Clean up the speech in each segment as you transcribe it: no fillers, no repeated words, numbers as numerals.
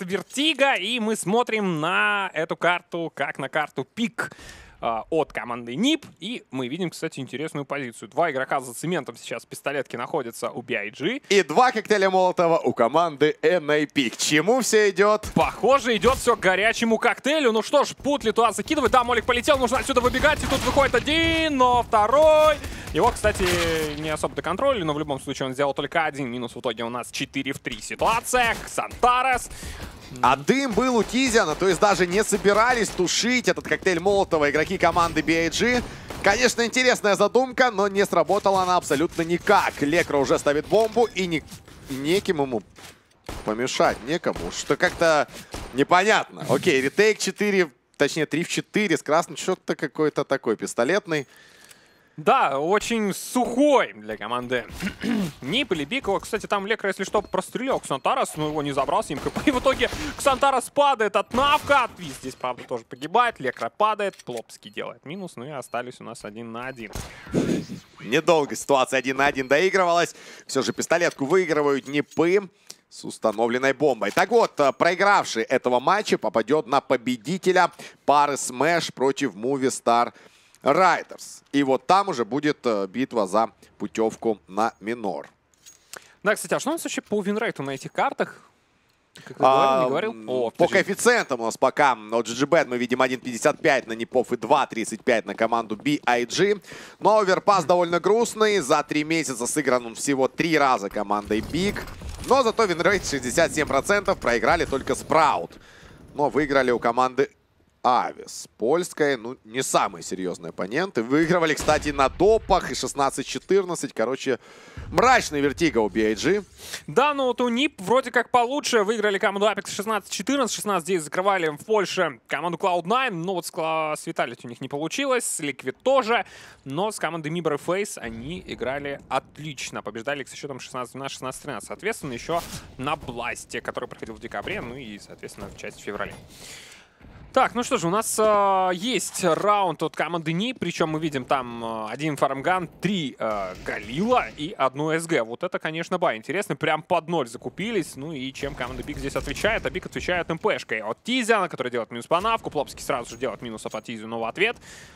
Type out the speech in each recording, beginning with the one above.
Вертига, и мы смотрим на эту карту, как на карту пик от команды НИП. И мы видим, кстати, интересную позицию. Два игрока за цементом сейчас в пистолетке находятся у BIG. И два коктейля Молотова у команды NAP. К чему все идет? Похоже, идет все к горячему коктейлю. Ну что ж, Путли туда закидывает. Да, Молик полетел, нужно отсюда выбегать. И тут выходит один, но второй. Его, кстати, не особо доконтролили, но в любом случае он сделал только один минус. В итоге у нас 4 в 3 ситуация. Ксантарес. А дым был у Тизиана, то есть даже не собирались тушить этот коктейль Молотова игроки команды BIG. Конечно, интересная задумка, но не сработала она абсолютно никак. Лекро уже ставит бомбу, и неким ему помешать, некому. Что как-то непонятно. Окей, ретейк 4, точнее 3 в 4 с красным, что-то какой-то такой пистолетный. Да, очень сухой для команды НИП или Бик. Кстати, там Лекро, если что, прострелил Ксантарес, но его не забрал с ним КП. И в итоге Ксантарес падает от Навка. Твист здесь, правда, тоже погибает. Лекро падает, Плопский делает минус. Ну и остались у нас 1 на 1. Недолго ситуация 1 на 1 доигрывалась. Все же пистолетку выигрывают НИПы с установленной бомбой. Так вот, проигравший этого матча попадет на победителя пары Smash против Movistar Riders. И вот там уже будет битва за путевку на минор. Да, кстати, а что у нас вообще по винрейту на этих картах? Как ты говорил, не говорил? О, по коэффициентам у нас пока от GGBet мы видим 1.55 на Нипов и 2.35 на команду BIG. Но оверпас довольно грустный. За 3 месяца сыгран он всего 3 раза командой Big. Но зато винрейт 67%. Проиграли только Sprout. Но выиграли у команды Avis. Польская, ну, не самые серьезные оппоненты. Выигрывали, кстати, на допах и 16-14. Короче, мрачный Вертига у BIG. Да, ну вот у НИП вроде как получше. Выиграли команду Apex 16-14. 16-9 закрывали в Польше команду Cloud9. Но вот с Vitality у них не получилось. С Liquid тоже. Но с командой Mibra Face они играли отлично. Побеждали их со счетом 16-12, 16-13. Соответственно, еще на Бласте, который проходил в декабре. Ну и, соответственно, часть в феврале. Так, ну что же, у нас есть раунд от команды НИП, причем мы видим там 1 фармган, 3 Галила и 1 СГ. Вот это, конечно, интересно, прям под 0 закупились. Ну и чем команда Биг здесь отвечает? А Биг отвечает МПшкой от Тизиана, который делает минус по навку. Плопский сразу же делает минус по Тизиану в ответ.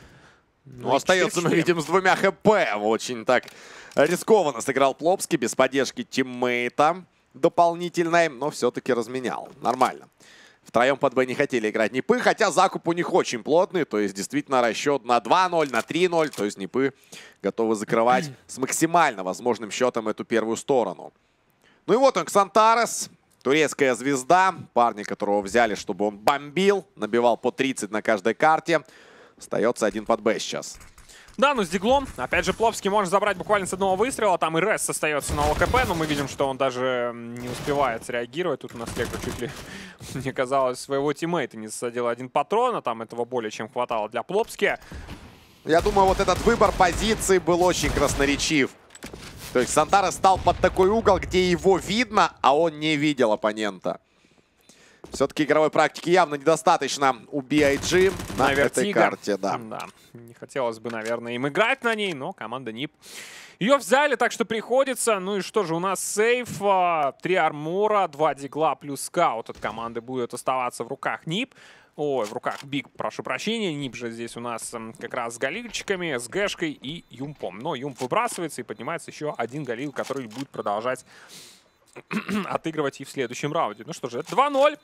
Ну, остается, мы видим, с 2 хп. Очень так рискованно сыграл Плопский, без поддержки тиммейта дополнительной, но все-таки разменял. Нормально. Втроем под Б не хотели играть НИПы, хотя закуп у них очень плотный, то есть действительно расчет на 2-0, на 3-0, то есть НИПы готовы закрывать с максимально возможным счетом эту первую сторону. Ну и вот он, Ксантарес, турецкая звезда, парни, которого взяли, чтобы он бомбил, набивал по 30 на каждой карте. Остается 1 под Б сейчас. Да, ну с диглом. Опять же, Плопский может забрать буквально с одного выстрела. Там и Рес остается на ОКП, но мы видим, что он даже не успевает среагировать. Тут у нас Лекро чуть ли не казалось своего тиммейта не засадил 1 патрон, а там этого более чем хватало для Плопски. Я думаю, вот этот выбор позиции был очень красноречив. То есть Ксантарес стал под такой угол, где его видно, а он не видел оппонента. Все-таки игровой практики явно недостаточно у BIG на этой карте. Да. Не хотелось бы, наверное, им играть на ней, но команда НИП ее взяли, так что приходится. Ну и что же, у нас сейф, 3 армора, 2 дигла плюс скаут от команды будет оставаться в руках НИП. Ой, в руках Биг, прошу прощения. НИП же здесь у нас как раз с галильчиками, с гэшкой и юмпом. Но юмп выбрасывается и поднимается еще 1 галил, который будет продолжать отыгрывать и в следующем раунде. Ну что же, это 2-0.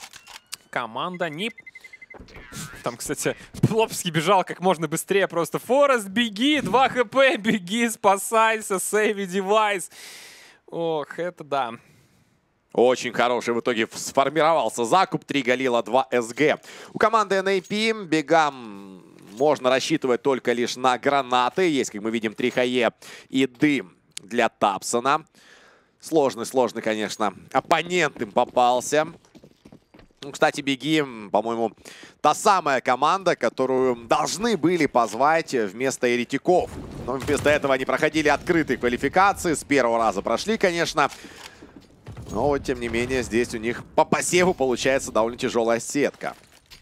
Команда НИП. Там, кстати, Плопский бежал как можно быстрее. Просто Форест, беги, 2 хп, беги, спасайся, сейви девайс. Ох, это да. Очень хороший в итоге сформировался закуп. 3 Галила, 2 СГ. У команды NAP бегам можно рассчитывать только лишь на гранаты. Есть, как мы видим, 3 хае и дым для Тапсона. Сложный, конечно, оппонент им попался. Ну, кстати, Беги, по-моему, та самая команда, которую должны были позвать вместо еретиков. Но вместо этого они проходили открытые квалификации. С первого раза прошли, конечно. Но, вот, тем не менее, здесь у них по посеву получается довольно тяжелая сетка.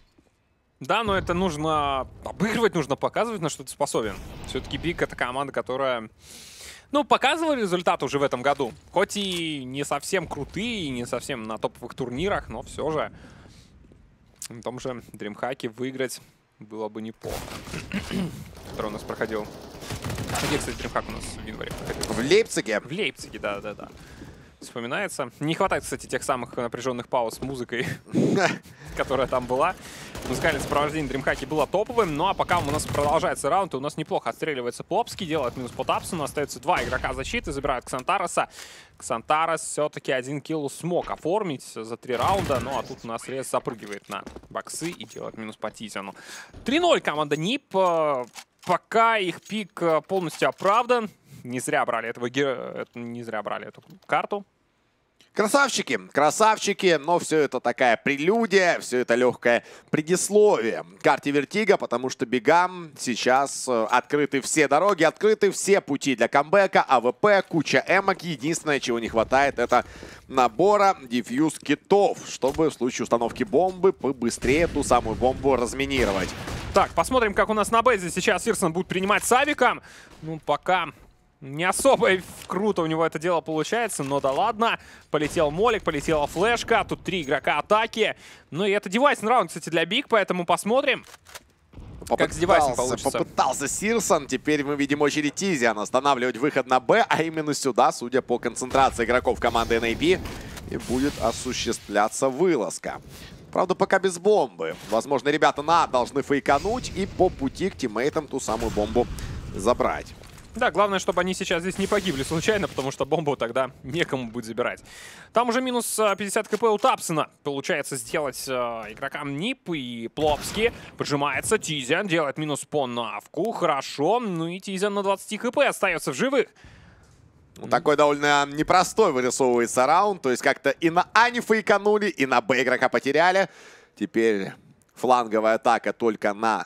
Да, но это нужно обыгрывать, нужно показывать, на что ты способен. Все-таки Биг — это команда, которая Ну, показывали результаты уже в этом году. Хоть и не совсем крутые, и не совсем на топовых турнирах, но все же на том же DreamHack выиграть было бы неплохо. Который у нас проходил. Где, кстати, DreamHack у нас в январе проходил? В Лейпциге. В Лейпциге, да-да-да. Вспоминается. Не хватает, кстати, тех самых напряженных пауз с музыкой, которая там была. Музыкальное сопровождение DreamHack было топовым. Ну а пока у нас продолжается раунд, и у нас неплохо отстреливается Плопский, делает минус по Тапсону. Остается 2 игрока защиты, забирают Ксантароса. Ксантарос все-таки 1 килл смог оформить за 3 раунда. Ну а тут у нас Рез запрыгивает на боксы и делает минус по Тизяну. 3-0 команда НИП. Пока их пик полностью оправдан. Не зря брали не зря брали эту карту. Красавчики, красавчики, но все это такая прелюдия, все это легкое предисловие карте Вертига, потому что бигам сейчас открыты все дороги, открыты все пути для камбэка, АВП, куча эмок. Единственное, чего не хватает, это набора дефьюз китов, чтобы в случае установки бомбы побыстрее ту самую бомбу разминировать. Так, посмотрим, как у нас на бейзе сейчас Сирсон будет принимать с Авиком. Ну, пока не особо круто у него это дело получается, но да ладно. Полетел молик, полетела флешка. Тут 3 игрока атаки. Ну и это девайсный раунд, кстати, для Биг, поэтому посмотрим, как с девайсом получится. Попытался Сирсон. Теперь мы видим очередь Тизиан останавливать выход на Б, а именно сюда, судя по концентрации игроков команды NAP, и будет осуществляться вылазка. Правда, пока без бомбы. Возможно, ребята должны фейкануть и по пути к тиммейтам ту самую бомбу забрать. Да, главное, чтобы они сейчас здесь не погибли случайно, потому что бомбу тогда некому будет забирать. Там уже минус 50 кп у Тапсона. Получается сделать игрокам НИП, и Плопский поджимается. Тизиан делает минус по Навку. Хорошо. Ну и Тизиан на 20 кп остается в живых. Ну, такой довольно непростой вырисовывается раунд. То есть как-то и на А не фейканули, и на Б игрока потеряли. Теперь фланговая атака только на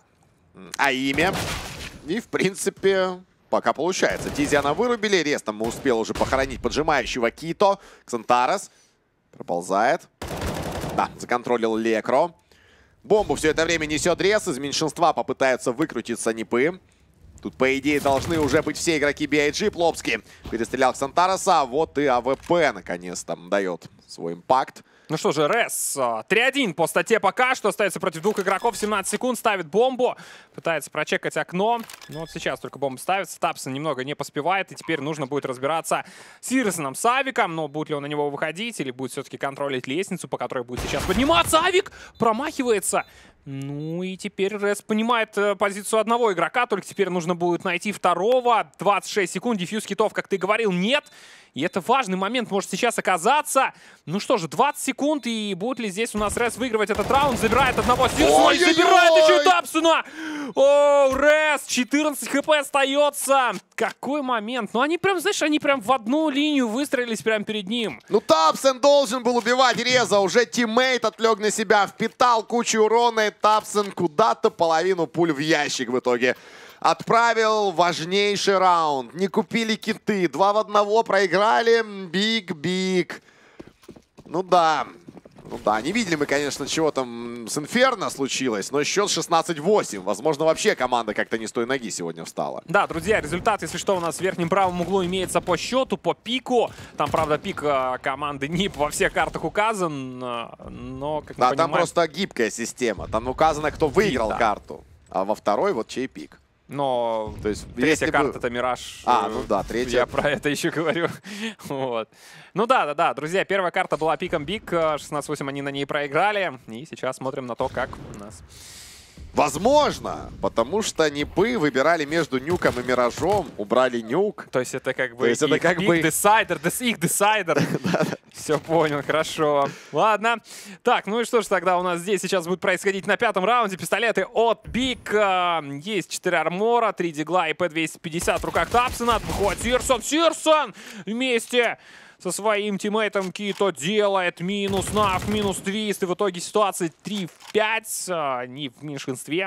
АИМе. И, в принципе, пока получается. Тизиана вырубили. Рестом успел уже похоронить поджимающего Кито. Ксантарос проползает. Да, законтролил Лекро. Бомбу все это время несет Рез. Из меньшинства попытаются выкрутиться Нипы. Тут, по идее, должны уже быть все игроки BIG. Плопский перестрелял Ксантароса. Вот и АВП наконец-то дает свой импакт. Ну что же, Рез 3-1 по стате пока что. Остается против 2 игроков. 17 секунд. Ставит бомбу. Пытается прочекать окно. Но вот сейчас только бомба ставится. Тапсон немного не поспевает. И теперь нужно будет разбираться с Сирсоном, с Авиком. Но будет ли он на него выходить? Или будет все-таки контролить лестницу, по которой будет сейчас подниматься? Авик промахивается. Ну и теперь Рез понимает позицию одного игрока. Только теперь нужно будет найти второго. 26 секунд. Дефьюз китов, как ты говорил, нет. И это важный момент может сейчас оказаться. Ну что же, 20 секунд. И будет ли здесь у нас Рез выигрывать этот раунд? Забирает одного Сирсона и забирает еще и Тапсона. О, Рез, 14 хп остается. Какой момент. Ну они прям, знаешь, они прям в одну линию выстроились прямо перед ним. Ну Тапсон должен был убивать Реза. Уже тиммейт отвлек на себя. Впитал кучу урона. И Тапсон куда-то половину пуль в ящик в итоге отправил. Важнейший раунд. Не купили киты. 2 в 1 проиграли. Биг. Ну да. Ну да, не видели мы, конечно, чего там с Инферно случилось, но счет 16-8. Возможно, вообще команда как-то не с той ноги сегодня встала. Да, друзья, результат, если что, у нас в верхнем правом углу имеется по счету, по пику. Там, правда, пик команды НИП во всех картах указан, но, как мы понимаем... Там просто гибкая система. Там указано, кто выиграл карту, а во второй вот чей пик. Но то есть, третья карта это Мираж. Ну да, третья. Я про это еще говорю. Вот. Ну да, друзья, первая карта была пиком Биг. 16-8 они на ней проиграли. И сейчас смотрим на то, как у нас... Возможно, потому что Нипы выбирали между Нюком и Миражом, убрали Нюк. То есть это как бы их десайдер, их десайдер. Все понял, хорошо. Ладно. Так, ну и что ж тогда у нас здесь сейчас будет происходить на 5-м раунде. Пистолеты от Биг. Есть 4 армора, 3 дигла и П-250 в руках Тапсона. Выходит Сирсон вместе со своим тиммейтом Кито делает минус Нав, минус твист. И в итоге ситуация 3-5. Они в меньшинстве.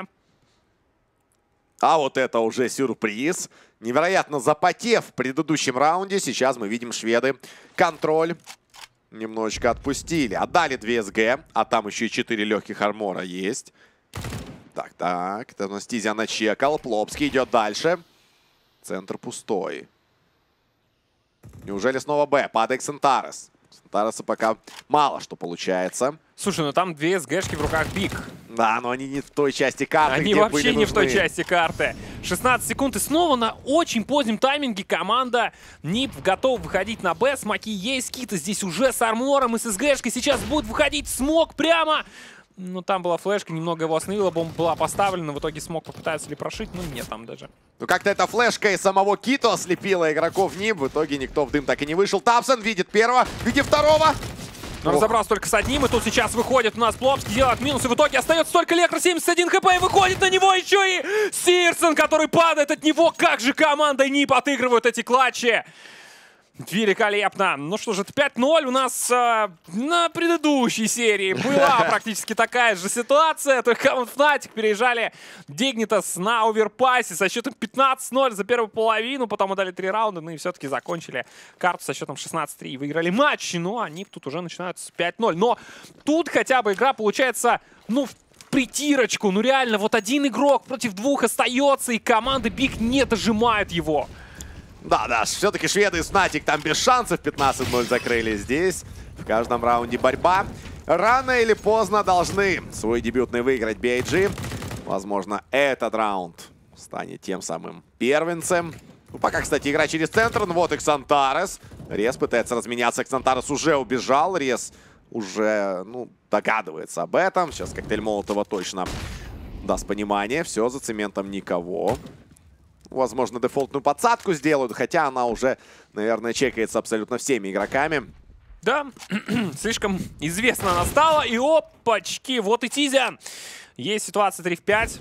А вот это уже сюрприз. Невероятно запотев в предыдущем раунде. Сейчас мы видим шведы контроль немножечко отпустили. Отдали 2 СГ, а там еще и 4 легких армора есть. Так. Это у нас Тизиан начекал. Плопский идет дальше. Центр пустой. Неужели снова Б? Падает Ксантарес. Ксантареса пока мало что получается. Слушай, ну там две СГшки в руках Биг. Да, но они не в той части карты, Они где вообще были не нужны. в той части карты. 16 секунд, и снова на очень позднем тайминге команда НИП готова выходить на Б. Смоки есть, Кита здесь уже с армором и с СГшкой. Сейчас будет выходить Смок прямо. Ну, там была флешка, немного его остановила, бомба была поставлена. В итоге Смок попытается ли прошить, ну нет там даже. Ну как-то эта флешка и самого Кито ослепила игроков НИП. В итоге никто в дым так и не вышел. Тапсон видит первого, видит второго. Но разобрался только с одним, и тут сейчас выходит у нас Плопский, делает минус, и в итоге остается только Лекр, 71 хп, и выходит на него еще и Сирсон, который падает от него. Как же команда НИП отыгрывают эти клатчи! Великолепно. Ну что же, это 5-0 у нас на предыдущей серии была практически такая же ситуация. Только Fnatic переезжали Dignitas на оверпассе со счетом 15-0 за первую половину. Потом отдали 3 раунда, ну и все-таки закончили карту со счетом 16-3 и выиграли матч. Ну, они тут уже начинают с 5-0. Но тут хотя бы игра получается, ну, в притирочку. Ну реально, вот один игрок против двух остается, и команды Биг не дожимают его. Да, все-таки шведы и Fnatic там без шансов 15-0 закрыли. Здесь в каждом раунде борьба. Рано или поздно должны свой дебютный выиграть BIG. Возможно, этот раунд станет тем самым первенцем. Ну, пока, кстати, игра через центр. Ну, вот и Ксантарес. Рез пытается разменяться. Ксантарес уже убежал. Рез уже, ну, догадывается об этом. Сейчас коктейль Молотова точно даст понимание. Все, за цементом никого. Возможно, дефолтную подсадку сделают, хотя она уже, наверное, чекается абсолютно всеми игроками. Да, слишком известно она стала. И опачки, вот и Тизя. Есть ситуация 3 в 5.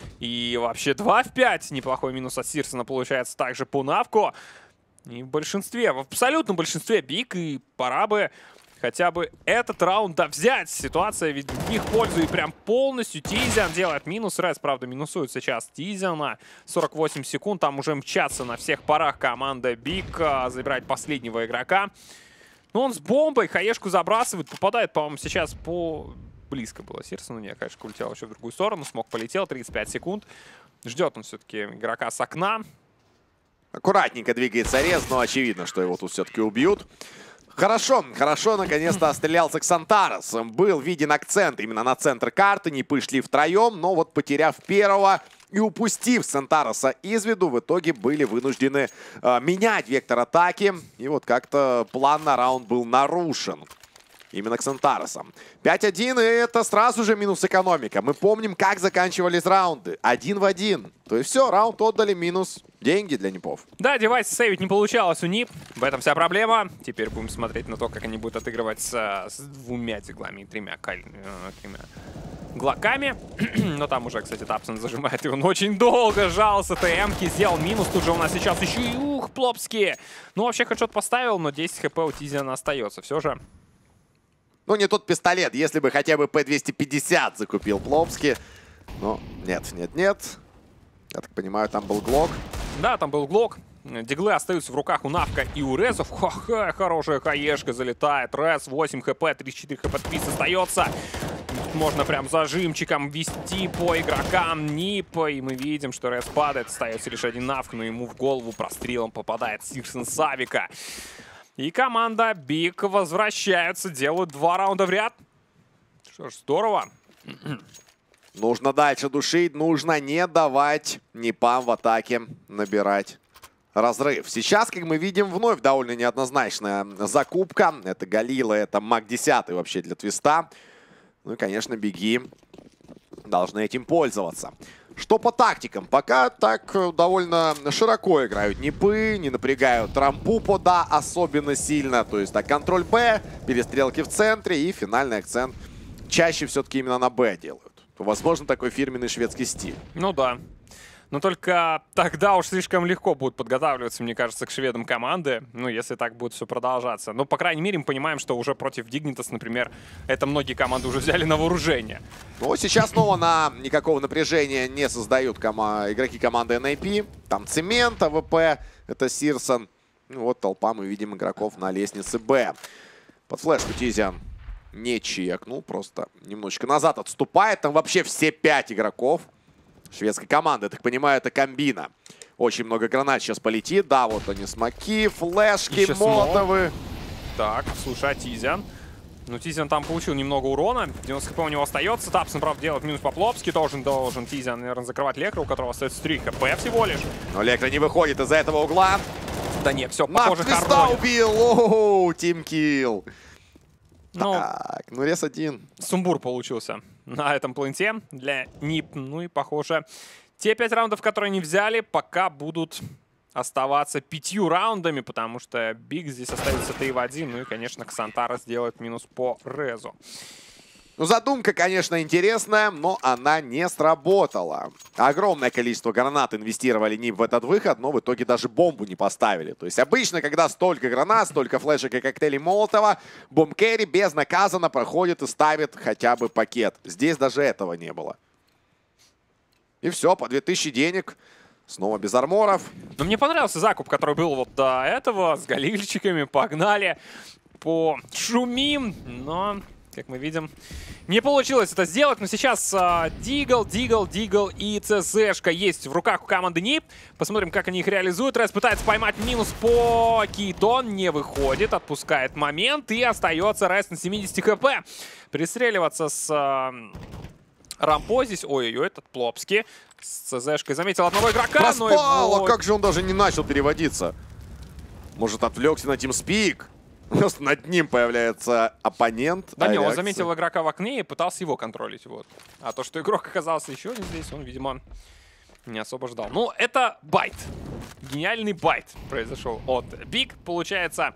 И вообще 2 в 5. Неплохой минус от Сирсона получается также по навку. И в большинстве, в абсолютном большинстве Биг, и пора бы хотя бы этот раунд взять. Ситуация ведь в их пользу и прям полностью. Тизиан делает минус. Рез, правда, минусует сейчас Тизиана. 48 секунд. Там уже мчатся на всех парах команда Биг. Забирает последнего игрока. Но он с бомбой. Хаешку забрасывает. Попадает, по-моему, сейчас по... Близко было Сирсону. Не, конечно, улетел еще в другую сторону. Смог полетел. 35 секунд. Ждет он все-таки игрока с окна. Аккуратненько двигается Рез, но очевидно, что его тут все-таки убьют. Хорошо, наконец-то отстрелялся Ксантарес. Был виден акцент именно на центр карты, не шли втроем, но вот потеряв первого и упустив Ксантареса из виду, в итоге были вынуждены менять вектор атаки. И вот как-то план на раунд был нарушен. Именно Ксантаресом. 5-1, и это сразу же минус экономика. Мы помним, как заканчивались раунды. 1 в 1. То есть все, раунд отдали, минус деньги для НИПов. Да, девайс сейвить не получалось у НИП. В этом вся проблема. Теперь будем смотреть на то, как они будут отыгрывать с 2 диглами и 3 глоками. Но там уже, кстати, Тапсон зажимает его. Он очень долго жался. ТМ-ки сделал минус. Тут же у нас сейчас еще и Плопский. Ну, вообще, хедшот поставил, но 10 хп у Тизиана остается. Все же. Ну, не тот пистолет. Если бы хотя бы P250 закупил Плопский. Но нет. Я так понимаю, там был Глок. Да, там был Глок. Диглы остаются в руках у Навка и у Резов. Ха-ха, хорошая хаешка залетает. Рез 8 хп, 34 хп, 3 остается. Тут можно прям зажимчиком вести по игрокам НИП. И мы видим, что Рез падает. Остается лишь один Навк, но ему в голову прострелом попадает Сирсон Савика. И команда Биг возвращается, делают 2 раунда в ряд. Что ж, здорово. Нужно дальше душить, нужно не давать НИПам в атаке набирать разрыв. Сейчас, как мы видим, вновь довольно неоднозначная закупка. Это Галила, это Мак 10 вообще для твиста. Ну и, конечно, Биги должны этим пользоваться. Что по тактикам? Пока так довольно широко играют НИПы, не напрягают рампу по Да особенно сильно. То есть так, контроль Б, перестрелки в центре и финальный акцент чаще все-таки именно на Б делают. Возможно, такой фирменный шведский стиль. Ну да. Но только тогда уж слишком легко будут подготавливаться, мне кажется, к шведам команды. Ну, если так будет все продолжаться. Но, по крайней мере, мы понимаем, что уже против Dignitas, например, это многие команды уже взяли на вооружение. Ну, сейчас снова никакого напряжения не создают игроки команды NIP. Там Цемент, АВП, это Сирсон. Ну, вот толпа, мы видим игроков на лестнице Б. Под флешку Тизиан не чекнул, просто немножечко назад отступает. Там вообще все 5 игроков шведской команды. Я так понимаю, это комбина. Очень много гранат сейчас полетит. Да, вот они, смоки, флешки, Еще молотовы. Так, слушай, а Тизиан? Ну, Тизиан там получил немного урона. 90 хп у него остается. Тапсон, правда, делает минус по-плопски. Должен Тизиан, наверное, закрывать Лекра, у которого остается 3 хп всего лишь. Но Лекра не выходит из-за этого угла. Да нет, все, Нав похоже, Твиста хоронит. убил! Оу, тимкилл. Ну, Так, ну рез один. сумбур получился на этом пленте для НИП. Ну и, похоже, те 5 раундов, которые они взяли, пока будут оставаться 5 раундами, потому что Биг здесь остается 3 в 1. Ну и, конечно, Ксантара сделает минус по резу. Ну, задумка, конечно, интересная, но она не сработала. Огромное количество гранат инвестировали НИП в этот выход, но в итоге даже бомбу не поставили. То есть обычно, когда столько гранат, столько флешек и коктейлей Молотова, бомбкерри безнаказанно проходит и ставит хотя бы пакет. Здесь даже этого не было. И все, по 2000 денег. Снова без арморов. Но мне понравился закуп, который был вот до этого, с галильчиками. Погнали, пошумим, но... Как мы видим, не получилось это сделать, но сейчас Дигл и ЦЗшка есть в руках у команды НИП. Посмотрим, как они их реализуют. Рэс пытается поймать минус по Китон, не выходит, отпускает момент и остается Рэс на 70 хп. Пристреливаться с Рампо здесь, ой-ой-ой, этот Плопски с ЦЗшкой заметил одного игрока. Проспал, но а как же он даже не начал переводиться? Может, отвлекся на TeamSpeak? Просто над ним появляется оппонент. Да не, он заметил игрока в окне и пытался его контролить. Вот. А то, что игрок оказался еще не здесь, он, видимо, не особо ждал. Ну, это байт. Гениальный байт произошел от Биг, получается.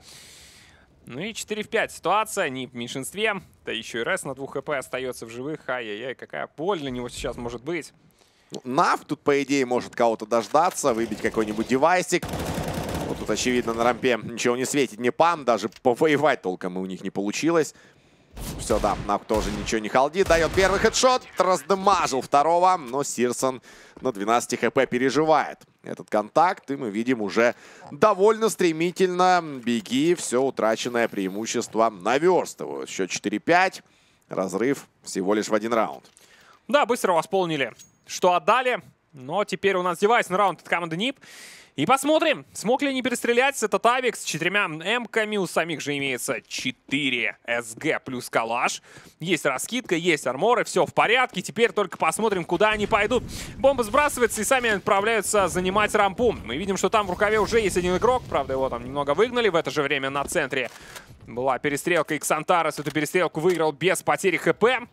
Ну и 4 в 5 ситуация, не в меньшинстве. Да еще и Рэс на 2 хп остается в живых. Ай-яй-яй, какая боль для него сейчас может быть. Нав тут, по идее, может кого-то дождаться, выбить какой-нибудь девайсик. Вот тут, очевидно, на рампе ничего не светит, не пам, даже повоевать толком у них не получилось. Все, да, Нав тоже ничего не халдит, дает первый хедшот, раздамажил второго, но Сирсон на 12 хп переживает этот контакт, и мы видим уже довольно стремительно Биги все утраченное преимущество наверстывают. Счет 4-5, разрыв всего лишь в 1 раунд. Да, быстро восполнили, что отдали, но теперь у нас девайсный раунд от команды НИП. И посмотрим, смог ли они перестрелять этот Авик с 4 М-ками. У самих же имеется 4 СГ плюс калаш. Есть раскидка, есть арморы, все в порядке. Теперь только посмотрим, куда они пойдут. Бомба сбрасывается и сами отправляются занимать рампу. Мы видим, что там в рукаве уже есть один игрок. Правда, его там немного выгнали. В это же время на центре была перестрелка. И Ксантарес эту перестрелку выиграл без потери ХП.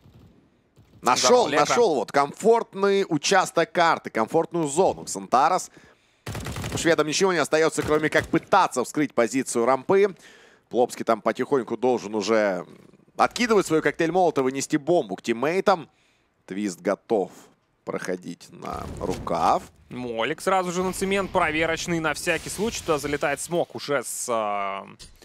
Нашел вот комфортный участок карты, комфортную зону. Ксантарес. Шведам ничего не остается, кроме как пытаться вскрыть позицию рампы. Плопский там потихоньку должен уже откидывать свой коктейль Молотова и нести бомбу к тиммейтам. Твист готов проходить на рукав. Молик сразу же на цемент, проверочный на всякий случай. Туда залетает смог уже с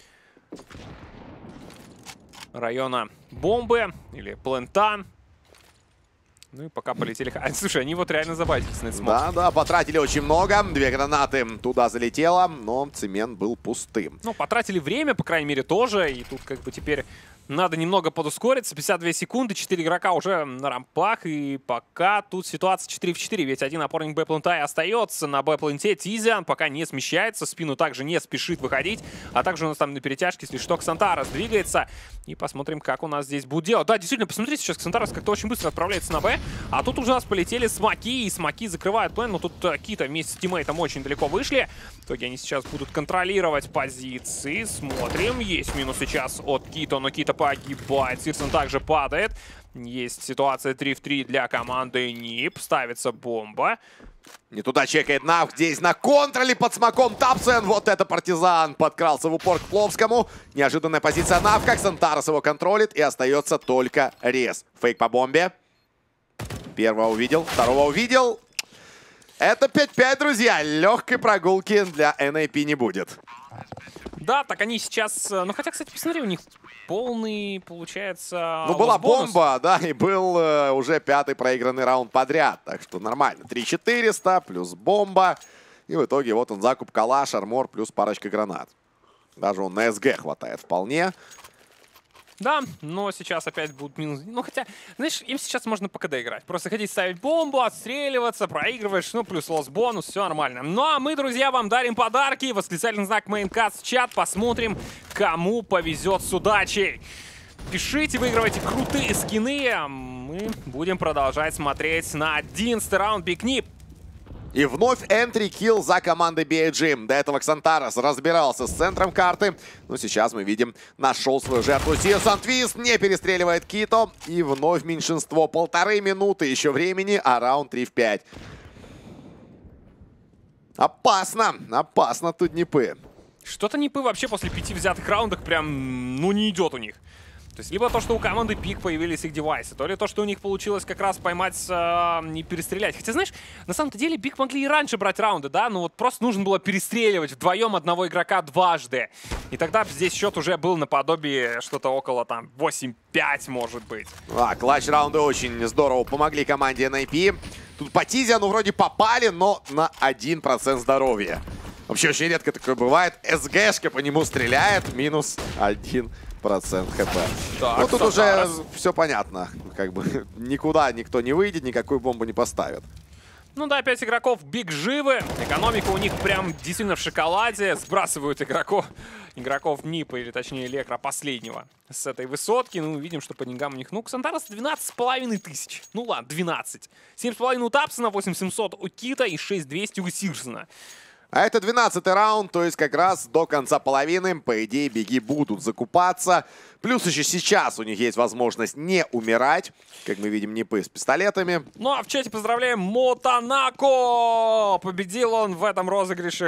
района бомбы или плента. Ну и пока полетели... Слушай, они вот реально забайтились на этот смог. Да, потратили очень много. 2 гранаты туда залетело, но цемент был пустым. Ну, потратили время, по крайней мере, тоже. И тут как бы теперь надо немного подускориться. 52 секунды, 4 игрока уже на рампах. И пока тут ситуация 4 в 4. Ведь один опорник Б-плента и остается на Б-пленте. Тизиан пока не смещается, в спину также не спешит выходить. А также у нас там на перетяжке, если что, Ксантарес двигается. И посмотрим, как у нас здесь будет дело. Да, действительно, посмотрите, сейчас Ксантарес как-то очень быстро отправляется на Б. А тут уже у нас полетели смоки, и смоки закрывают план. Но тут Кита вместе с тиммейтом очень далеко вышли. В итоге они сейчас будут контролировать позиции. Смотрим. Есть минус сейчас от Кита, но Кита погибает. Сирсон также падает. Есть ситуация 3 в 3 для команды НИП. Ставится бомба. Не туда чекает Нав. Здесь на контроле под смоком Тапсен. Вот это партизан. Подкрался в упор к Пловскому. Неожиданная позиция Нав. Как Ксантарес его контролит. И остается только Рез. Фейк по бомбе. Первого увидел. Второго увидел. Это 5-5, друзья. Легкой прогулки для NAP не будет. Да, так они сейчас... Ну, хотя, кстати, посмотри, у них полный, получается... Ну, была бомба, да, и был уже 5-й проигранный раунд подряд. Так что нормально. 3400 плюс бомба. И в итоге вот он закуп калаш, армор плюс парочка гранат. Даже он на СГ хватает вполне. Да, но сейчас опять будут минус. Ну, хотя, знаешь, им сейчас можно по КД играть. Просто ходить ставить бомбу, отстреливаться, проигрываешь, ну, плюс лосс-бонус, все нормально. Ну, а мы, друзья, вам дарим подарки. Восклицательный знак Maincast в чат. Посмотрим, кому повезет с удачей. Пишите, выигрывайте крутые скины. А мы будем продолжать смотреть на 11-й раунд Big Nip. И вновь энтри-килл за командой BIG. До этого Ксантарес разбирался с центром карты. Но сейчас мы видим, нашел свою жертву. Сирсон. Твист не перестреливает Кито. И вновь меньшинство. 1,5 минуты еще времени, а раунд 3 в 5. Опасно. Опасно тут Нипы. Что-то Нипы вообще после 5 взятых раундов прям, ну, не идет у них. То есть либо то, что у команды Пик появились их девайсы, то ли то, что у них получилось как раз поймать и перестрелять. Хотя, знаешь, на самом-то деле Пик могли и раньше брать раунды, да? Ну вот просто нужно было перестреливать вдвоем одного игрока дважды. И тогда здесь счет уже был наподобие что-то около там 8-5, может быть. Клатч-раунды очень здорово помогли команде NIP. Тут по Тизиану вроде попали, но на 1% здоровья. Вообще очень редко такое бывает. СГшка по нему стреляет, минус 1%. ХП. Так, ну тут уже все понятно. Как бы никуда никто не выйдет, никакую бомбу не поставит. Ну да, 5 игроков Биг живы. Экономика у них прям действительно в шоколаде. Сбрасывают игроков Нипа, или точнее Лекра последнего с этой высотки. Ну, видим, что по деньгам у них, ну, Ксантарес 12,5 тысяч. Ну ладно, 12. 7,5 у Тапсона, 8700 у Кита и 6200 у Сирсона. А это 12-й раунд, то есть как раз до конца половины, по идее, Биги будут закупаться. Плюс еще сейчас у них есть возможность не умирать, как мы видим, Нипы с пистолетами. Ну а в чате поздравляем Мотанако! Победил он в этом розыгрыше.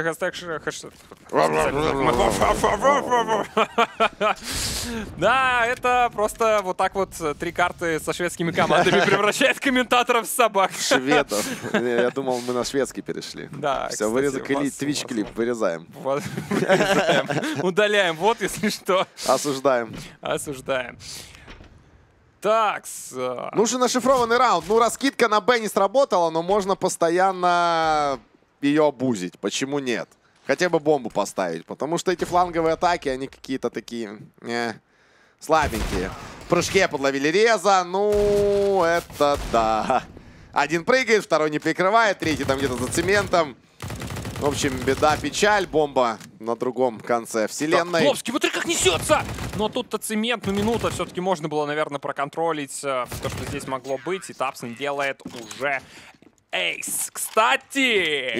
Да, это просто вот так вот 3 карты со шведскими командами превращает комментаторов в собак. Шведов. Я думал, мы на шведский перешли. Да, все, вырезали Twitch-клип, вырезаем. Удаляем, вот если что. Осуждаем. Осуждаем. Так. Нужен нашифрованный раунд. Ну, раскидка на Б не сработала, но можно постоянно ее абузить. Почему нет? Хотя бы бомбу поставить. Потому что эти фланговые атаки, они какие-то такие слабенькие. В прыжке подловили Реза. Ну, это да. Один прыгает, второй не прикрывает, третий там где-то за цементом. В общем, беда, печаль, бомба на другом конце вселенной. Плопский, смотри, как несется! Но тут-то цемент, ну минута все-таки можно было, наверное, проконтролить то, что здесь могло быть. И Тапсон делает уже эйс. Кстати!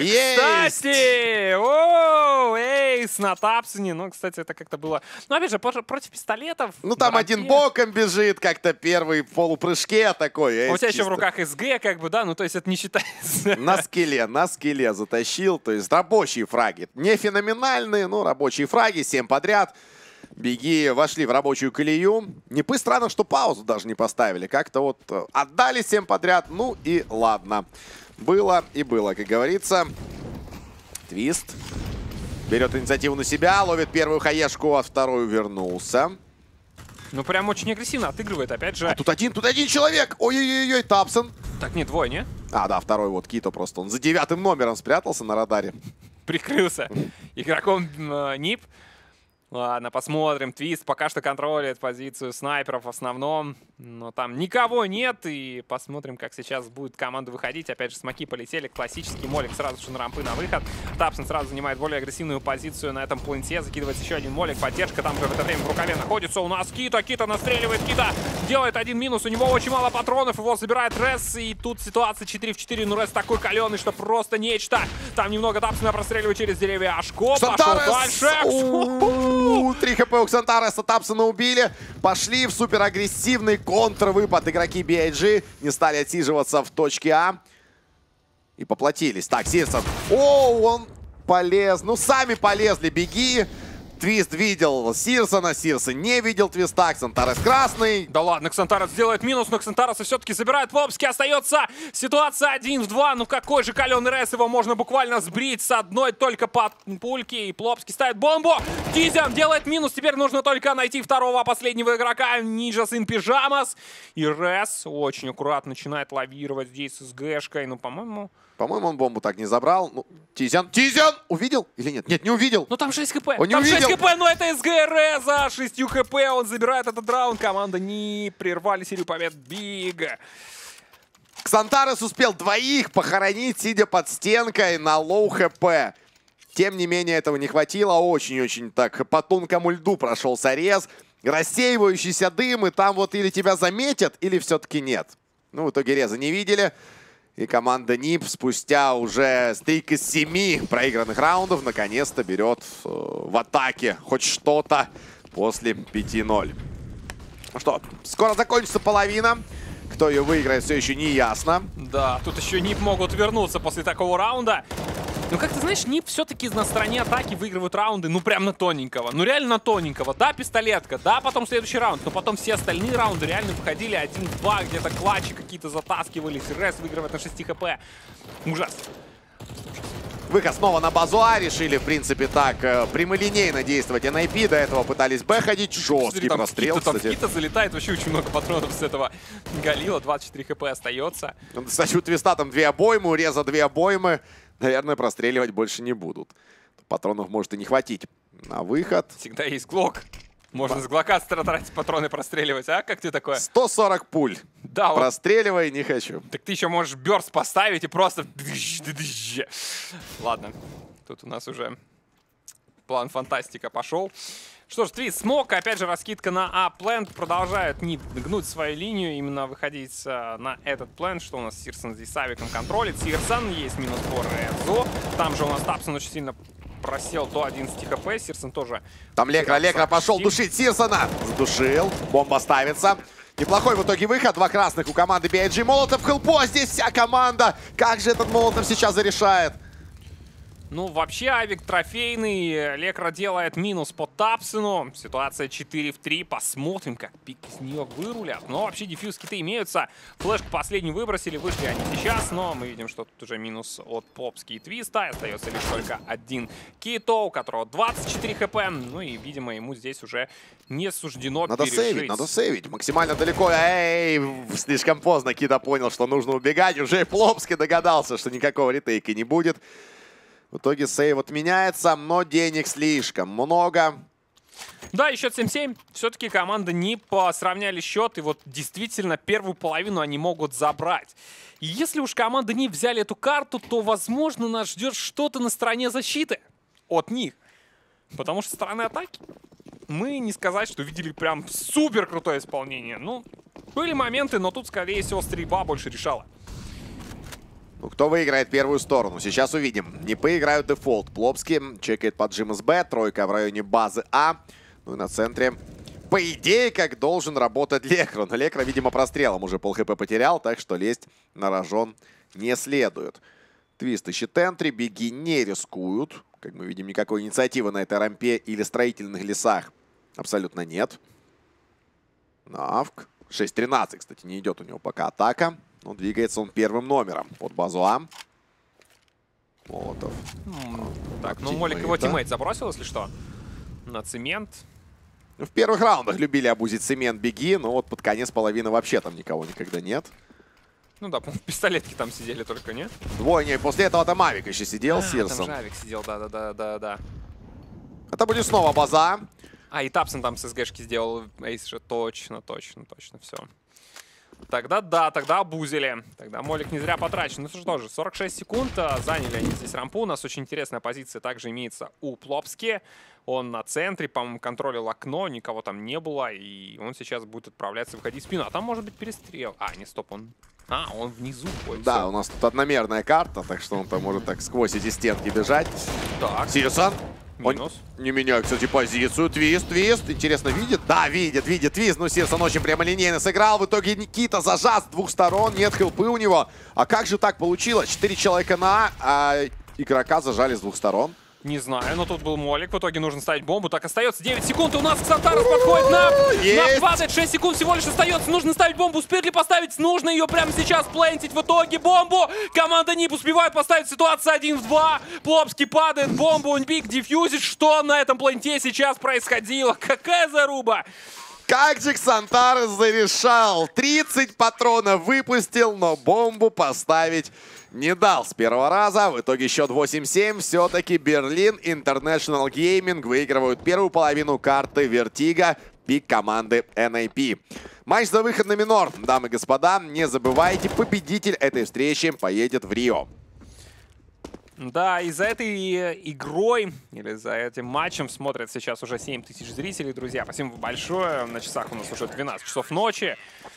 О, эйс на Тапсоне. Ну, кстати, это как-то было... Ну, опять же, против пистолетов. Ну, там один боком бежит, как-то первый в полупрыжке такой. У тебя еще в руках СГ, как бы, да? Ну, то есть это не считается. На скилле затащил. То есть рабочие фраги. Не феноменальные, но рабочие фраги. 7 подряд. Биги вошли в рабочую колею. Нипы странно, что паузу даже не поставили. Как-то вот отдали 7 подряд. Ну и ладно. Было и было, как говорится. Твист. Берет инициативу на себя. Ловит первую хаешку, а вторую вернулся. Ну, прям очень агрессивно отыгрывает, опять же. А тут один человек. Ой-ой-ой, Тапсон. Так, не, двое, не? А, да, второй вот Кито просто. Он за 9-м номером спрятался на радаре. Прикрылся игроком Нип. Ладно, посмотрим. Твист пока что контролирует позицию снайперов в основном. Но там никого нет. И посмотрим, как сейчас будет команда выходить. Опять же, смоки полетели. Классический молик сразу же на рампы на выход. Тапсон сразу занимает более агрессивную позицию на этом пленте. Закидывается еще один молик. Поддержка там же в это время в рукаве находится. У нас Кита. Кита настреливает. Кита делает один минус. У него очень мало патронов. Его забирает Рес. И тут ситуация 4 в 4. Ну, Рес такой каленый, что просто нечто. Там немного Тапсона простреливает через деревья. Ашко пошел дальше. 3 хп у Ксантареса, Тапсона убили. Пошли в суперагрессивный контрвыпад. Игроки BIG не стали отсиживаться в точке А. И поплатились. Так, Сирсон. О, он полез. Ну, сами полезли. Беги. Твист видел Сирсона, Сирсон не видел Твиста. Ксантарес красный. Да ладно, Ксантарес делает минус, но Ксантареса все-таки забирает. Плопский остается. Ситуация 1 в 2. Ну какой же каленый Рес, его можно буквально сбрить с одной только под пульки. И Плопский ставит бомбу. Тизиан делает минус. Теперь нужно только найти второго последнего игрока. Нинджа сын Пижамас. И Рес очень аккуратно начинает лавировать здесь с Гшкой. Ну, по-моему... По-моему, он бомбу так не забрал. Ну, Тизиан! Увидел или нет? Нет, не увидел. Ну там 6 хп. Он не там увидел. хп, но это СГР за 6 хп. Он забирает этот раунд. Команда не прервали серию побед Биг. Ксантарес успел двоих похоронить, сидя под стенкой на лоу хп. Тем не менее, этого не хватило. Очень-очень так по тонкому льду прошел сорез. Рассеивающийся дым, и там вот или тебя заметят, или все-таки нет. Ну, в итоге реза не видели. И команда НИП спустя уже стрик из 7 проигранных раундов наконец-то берет в атаке хоть что-то после 5-0. Ну что, скоро закончится половина. Кто ее выиграет, все еще не ясно. Да, тут еще НИП могут вернуться после такого раунда. Ну, как ты знаешь, НИП все-таки на стороне атаки выигрывают раунды, ну, прям на тоненького. Ну, реально на тоненького. Да, пистолетка, да, потом следующий раунд. Но потом все остальные раунды реально выходили 1-2, где-то клатчи какие-то затаскивались. РС выигрывает на 6 хп. Ужас. Выход снова на базу А. Решили, в принципе, так прямолинейно действовать. NIP до этого пытались Б ходить. Жесткий прострел, кстати. кстати. Там залетает вообще очень много патронов с этого Галила. 24 хп остается. Кстати, у Твиста там 2 обоймы, у Реза 2 обоймы. Наверное, простреливать больше не будут. Патронов может и не хватить. На выход. Всегда есть глок. Можно с глока тратить патроны простреливать, а? Как ты такое? 140 пуль. Да, вот. Простреливай, не хочу. Так ты еще можешь бёрст поставить и просто... Ладно, тут у нас уже план фантастика пошел. Что ж, Твист, смог, опять же, раскидка на А-плент. Продолжают не гнуть свою линию, именно выходить на этот плент. Что у нас Сирсон здесь с авиком контролит. Сирсон, есть минус по Резу. Там же у нас Тапсон очень сильно просел до 11 хп. Сирсон тоже... Там Лекра пошел душить Сирсона. Задушил. Бомба ставится. Неплохой в итоге выход. 2 красных у команды BIG. Молотов, Хелпо. Здесь вся команда. Как же этот Молотов сейчас зарешает? Ну, вообще, авик трофейный. Лекра делает минус по Тапсону. Ситуация 4 в 3. Посмотрим, как пик с нее вырулят. Но вообще дефьюз-киты имеются. Флешку последний выбросили. Вышли они сейчас. Но мы видим, что тут уже минус от Попски и Твиста. Остается лишь только один Кито, у которого 24 хп. Ну и, видимо, ему здесь уже не суждено пережить. Надо сейвить. Максимально далеко. Эй, слишком поздно. Кита понял, что нужно убегать. Уже Плопский догадался, что никакого ретейка не будет. В итоге сейв отменяется, но денег слишком много. Да, и счет 7-7. Все-таки команда НИП сравняли счет. И вот действительно первую половину они могут забрать. И если уж команда НИП взяли эту карту, то, возможно, нас ждет что-то на стороне защиты от них. Потому что со стороны атаки мы не сказать, что видели прям супер крутое исполнение. Ну, были моменты, но тут, скорее всего, стрельба больше решала. Ну, кто выиграет первую сторону? Сейчас увидим. Не поиграют дефолт. Плопский чекает поджим из Б. Тройка в районе базы А. Ну и на центре, по идее, как должен работать Лекра. Но Лекра, видимо, прострелом уже пол хп потерял, так что лезть на рожон не следует. Твист ищет энтри. Беги не рискуют. Как мы видим, никакой инициативы на этой рампе или строительных лесах абсолютно нет. Навк. 6-13, кстати, не идет у него пока атака. Но двигается он первым номером под базу А. Молотов. Так, ну Молик его тиммейт забросил, если что, на цемент. В первых раундах любили обузить цемент, беги, но вот под конец половины вообще там никого никогда нет. Ну да, в пистолетке там сидели только, не? Двойня, и после этого там Авик еще сидел, Сирсон. Там же Авик сидел, да. Это будет снова база. А, и Тапсон там с СГшки сделал эйс же, точно, все. Тогда да, тогда обузили. Тогда Молик не зря потрачен. Ну что же, 46 секунд. Заняли они здесь рампу. У нас очень интересная позиция также имеется у Плопски. Он на центре, по-моему, контролил окно. Никого там не было. И он сейчас будет отправляться, выходить в спину. А там может быть перестрел. А, не, стоп, он... А, он внизу. Ой, да, все. у нас тут одномерная карта, так что он там может так сквозь эти стенки бежать. Так. Сирсон. Минус. Он не меняет, кстати, позицию. Твист. Интересно, видит? Да, видит Твист. Но Сирсон очень прямолинейно сыграл. В итоге Никита зажат с двух сторон. Нет хелпы у него. А как же так получилось? 4 человека на А, игрока зажали с двух сторон. Не знаю, но тут был Молик. В итоге нужно ставить бомбу. Так, остается 9 секунд. И у нас Ксантарес подходит на... На падает. 6 секунд всего лишь остается. Нужно ставить бомбу. Успеет ли поставить? Нужно ее прямо сейчас плентить. В итоге бомбу. Команда НИП успевает поставить. Ситуация 1 в 2. Плопский падает. Бомбу. Биг дефьюзит. Что на этом пленте сейчас происходило? Какая заруба? Как Джексантар зарешал. 30 патронов выпустил, но бомбу поставить не дал с первого раза. В итоге счет 8-7. Все-таки Берлин International Gaming выигрывают первую половину карты Вертига. Пик команды NIP. Матч за выход на минор. Дамы и господа, не забывайте, победитель этой встречи поедет в Рио. Да, и за этой игрой, или за этим матчем смотрят сейчас уже 7000 зрителей, друзья. Спасибо большое. На часах у нас уже 12 часов ночи.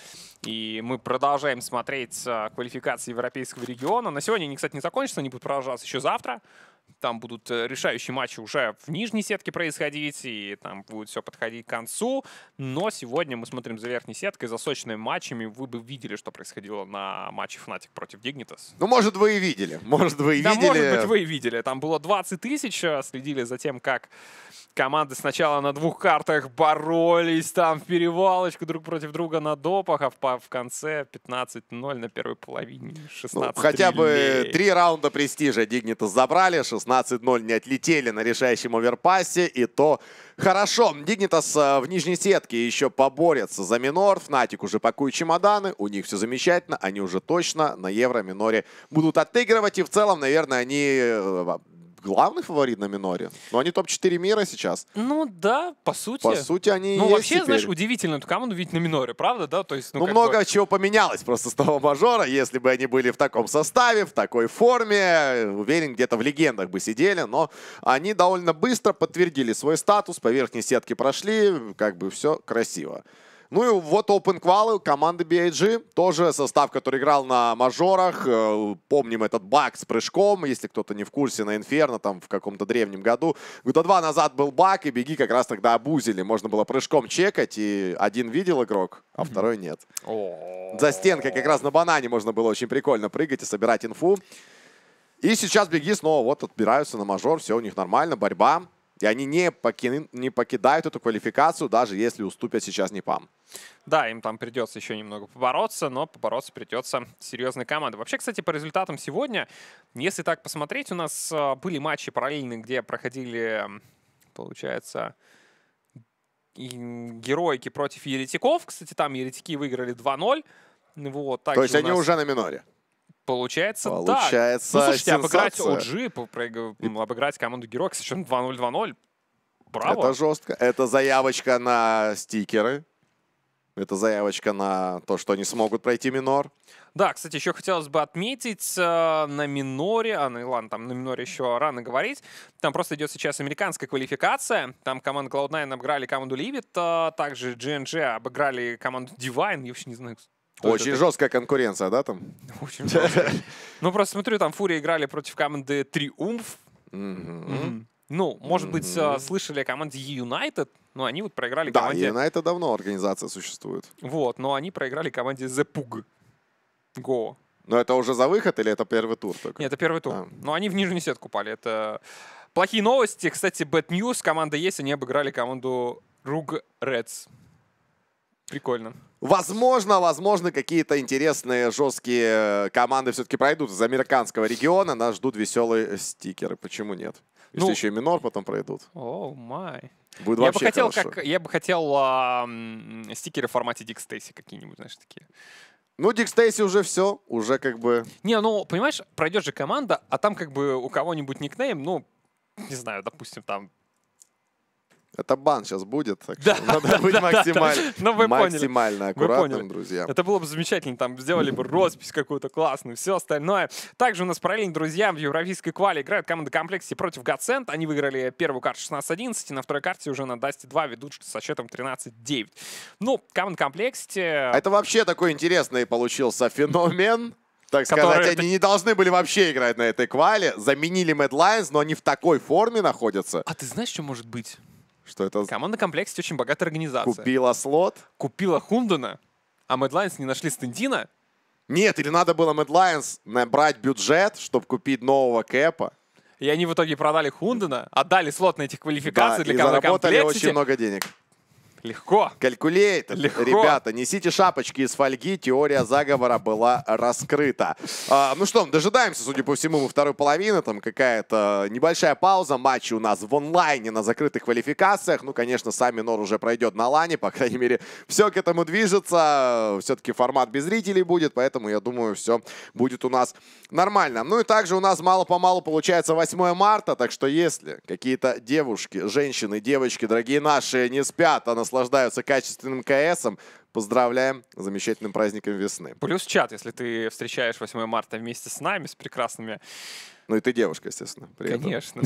И мы продолжаем смотреть квалификации европейского региона. На сегодня они, кстати, не закончатся, они будут продолжаться еще завтра. Там будут решающие матчи уже в нижней сетке происходить, и там будет все подходить к концу. Но сегодня мы смотрим за верхней сеткой, за сочными матчами. Вы бы видели, что происходило на матче Fnatic против Dignitas. Ну, может, вы и видели. Может, вы и да, видели. Может быть, вы и видели. Там было 20 тысяч. Следили за тем, как команды сначала на двух картах боролись там в перевалочку друг против друга на допах, а в конце 15-0 на первой половине, 16-3. Ну, хотя бы 3 раунда престижа Dignitas забрали, 16-0 не отлетели на решающем оверпассе, и то хорошо. Dignitas в нижней сетке еще поборется за минор. Fnatic уже пакуют чемоданы, у них все замечательно, они уже точно на евро-миноре будут отыгрывать, и в целом, наверное, они главный фаворит на миноре. Но они топ-4 мира сейчас. Ну да, по сути. По сути, они ну, есть вообще, теперь. Знаешь, удивительно эту команду видеть на миноре, правда, да? То есть, ну много бы чего поменялось просто с того мажора. Если бы они были в таком составе, в такой форме, уверен, где-то в легендах бы сидели. Но они довольно быстро подтвердили свой статус, по верхней сетке прошли, как бы все красиво. Ну и вот Open Qual команды BIG. Тоже состав, который играл на мажорах. Помним этот баг с прыжком. Если кто-то не в курсе, на Инферно там в каком-то древнем году. Года 2 назад был баг, и беги как раз тогда обузили. Можно было прыжком чекать, и один видел игрок, а второй нет. За стенкой как раз на банане можно было очень прикольно прыгать и собирать инфу. И сейчас беги снова вот отбираются на мажор. Все у них нормально, борьба. И они не покидают эту квалификацию, даже если уступят сейчас НИПам. Да, им там придется еще немного побороться, но побороться придется серьезной командой. Вообще, кстати, по результатам сегодня, если так посмотреть, у нас были матчи параллельные, где проходили, получается, героики против еретиков. Кстати, там еретики выиграли 2-0. Вот, то есть они уже на миноре? Получается, да. Ну, слушайте, обыграть OG, обыграть команду героев, кстати, 2-0-2-0. Браво. Это жестко. Это заявочка на стикеры. Это заявочка на то, что они смогут пройти минор. Да, кстати, еще хотелось бы отметить на миноре, ладно, там на миноре еще рано говорить, там просто идет сейчас американская квалификация, там команда Cloud9 обыграли команду Livid, также GNG обыграли команду Divine, я вообще не знаю. Очень жесткая конкуренция, да, там? Очень жесткая. Ну, просто смотрю, там Фурия играли против команды Триумф. Ну, может быть, слышали о команде United, но они вот проиграли команде... Да, United давно организация существует. Вот, но они проиграли команде The Pug. Go. Но это уже за выход или это первый тур только? Нет, это первый тур. Но они в нижнюю сетку упали. Это плохие новости. Кстати, Bad News, команда есть, они обыграли команду Rug Reds. Прикольно. Возможно, какие-то интересные, жесткие команды все-таки пройдут из американского региона. Нас ждут веселые стикеры. Почему нет? Если еще и минор потом пройдут. О, май. Будет вообще хорошо. Я бы хотел стикеры в формате Dick Stacy какие-нибудь, знаешь, такие. Ну, Dick Stacy уже все. Уже как бы... Не, ну, понимаешь, пройдет же команда, а там как бы у кого-нибудь никнейм, ну, не знаю, допустим, там... Это бан сейчас будет, так что надо быть максимально аккуратным, друзья. Это было бы замечательно, там сделали бы роспись какую-то классную, все остальное. Также у нас параллельно, друзья, в европейской квале играют команда Complexity против Godsend. Они выиграли первую карту 16-11, и на второй карте уже на Dusty 2 ведут со счетом 13-9. Ну, команда Complexity... Это вообще такой интересный получился феномен. Так сказать, они не должны были вообще играть на этой квале. Заменили Mad Lions, но они в такой форме находятся. А ты знаешь, что может быть? Что это? Команда Complexity очень богатая организация. Купила слот. Купила Хундена, а Mad Lions не нашли стендина. Нет, или надо было Mad Lions набрать бюджет, чтобы купить нового кэпа. И они в итоге продали Хундена, отдали слот на этих квалификациях для команды Complexity. И заработали очень много денег. Легко. Калькулейтер. Легко. Ребята, несите шапочки из фольги, теория заговора была раскрыта. Ну что, дожидаемся, судя по всему, второй половины. Там какая-то небольшая пауза. Матчи у нас в онлайне на закрытых квалификациях. Ну, конечно, сам минор уже пройдет на лане. По крайней мере, все к этому движется. Все-таки формат без зрителей будет, поэтому, я думаю, все будет у нас нормально. Ну и также у нас мало-помалу получается 8 марта. Так что если какие-то девушки, женщины, девочки, дорогие наши, не спят, а наслаждаются качественным КСом, поздравляем с замечательным праздником весны. Плюс чат, если ты встречаешь 8 марта вместе с нами, с прекрасными. Ну и ты девушка, естественно. Конечно.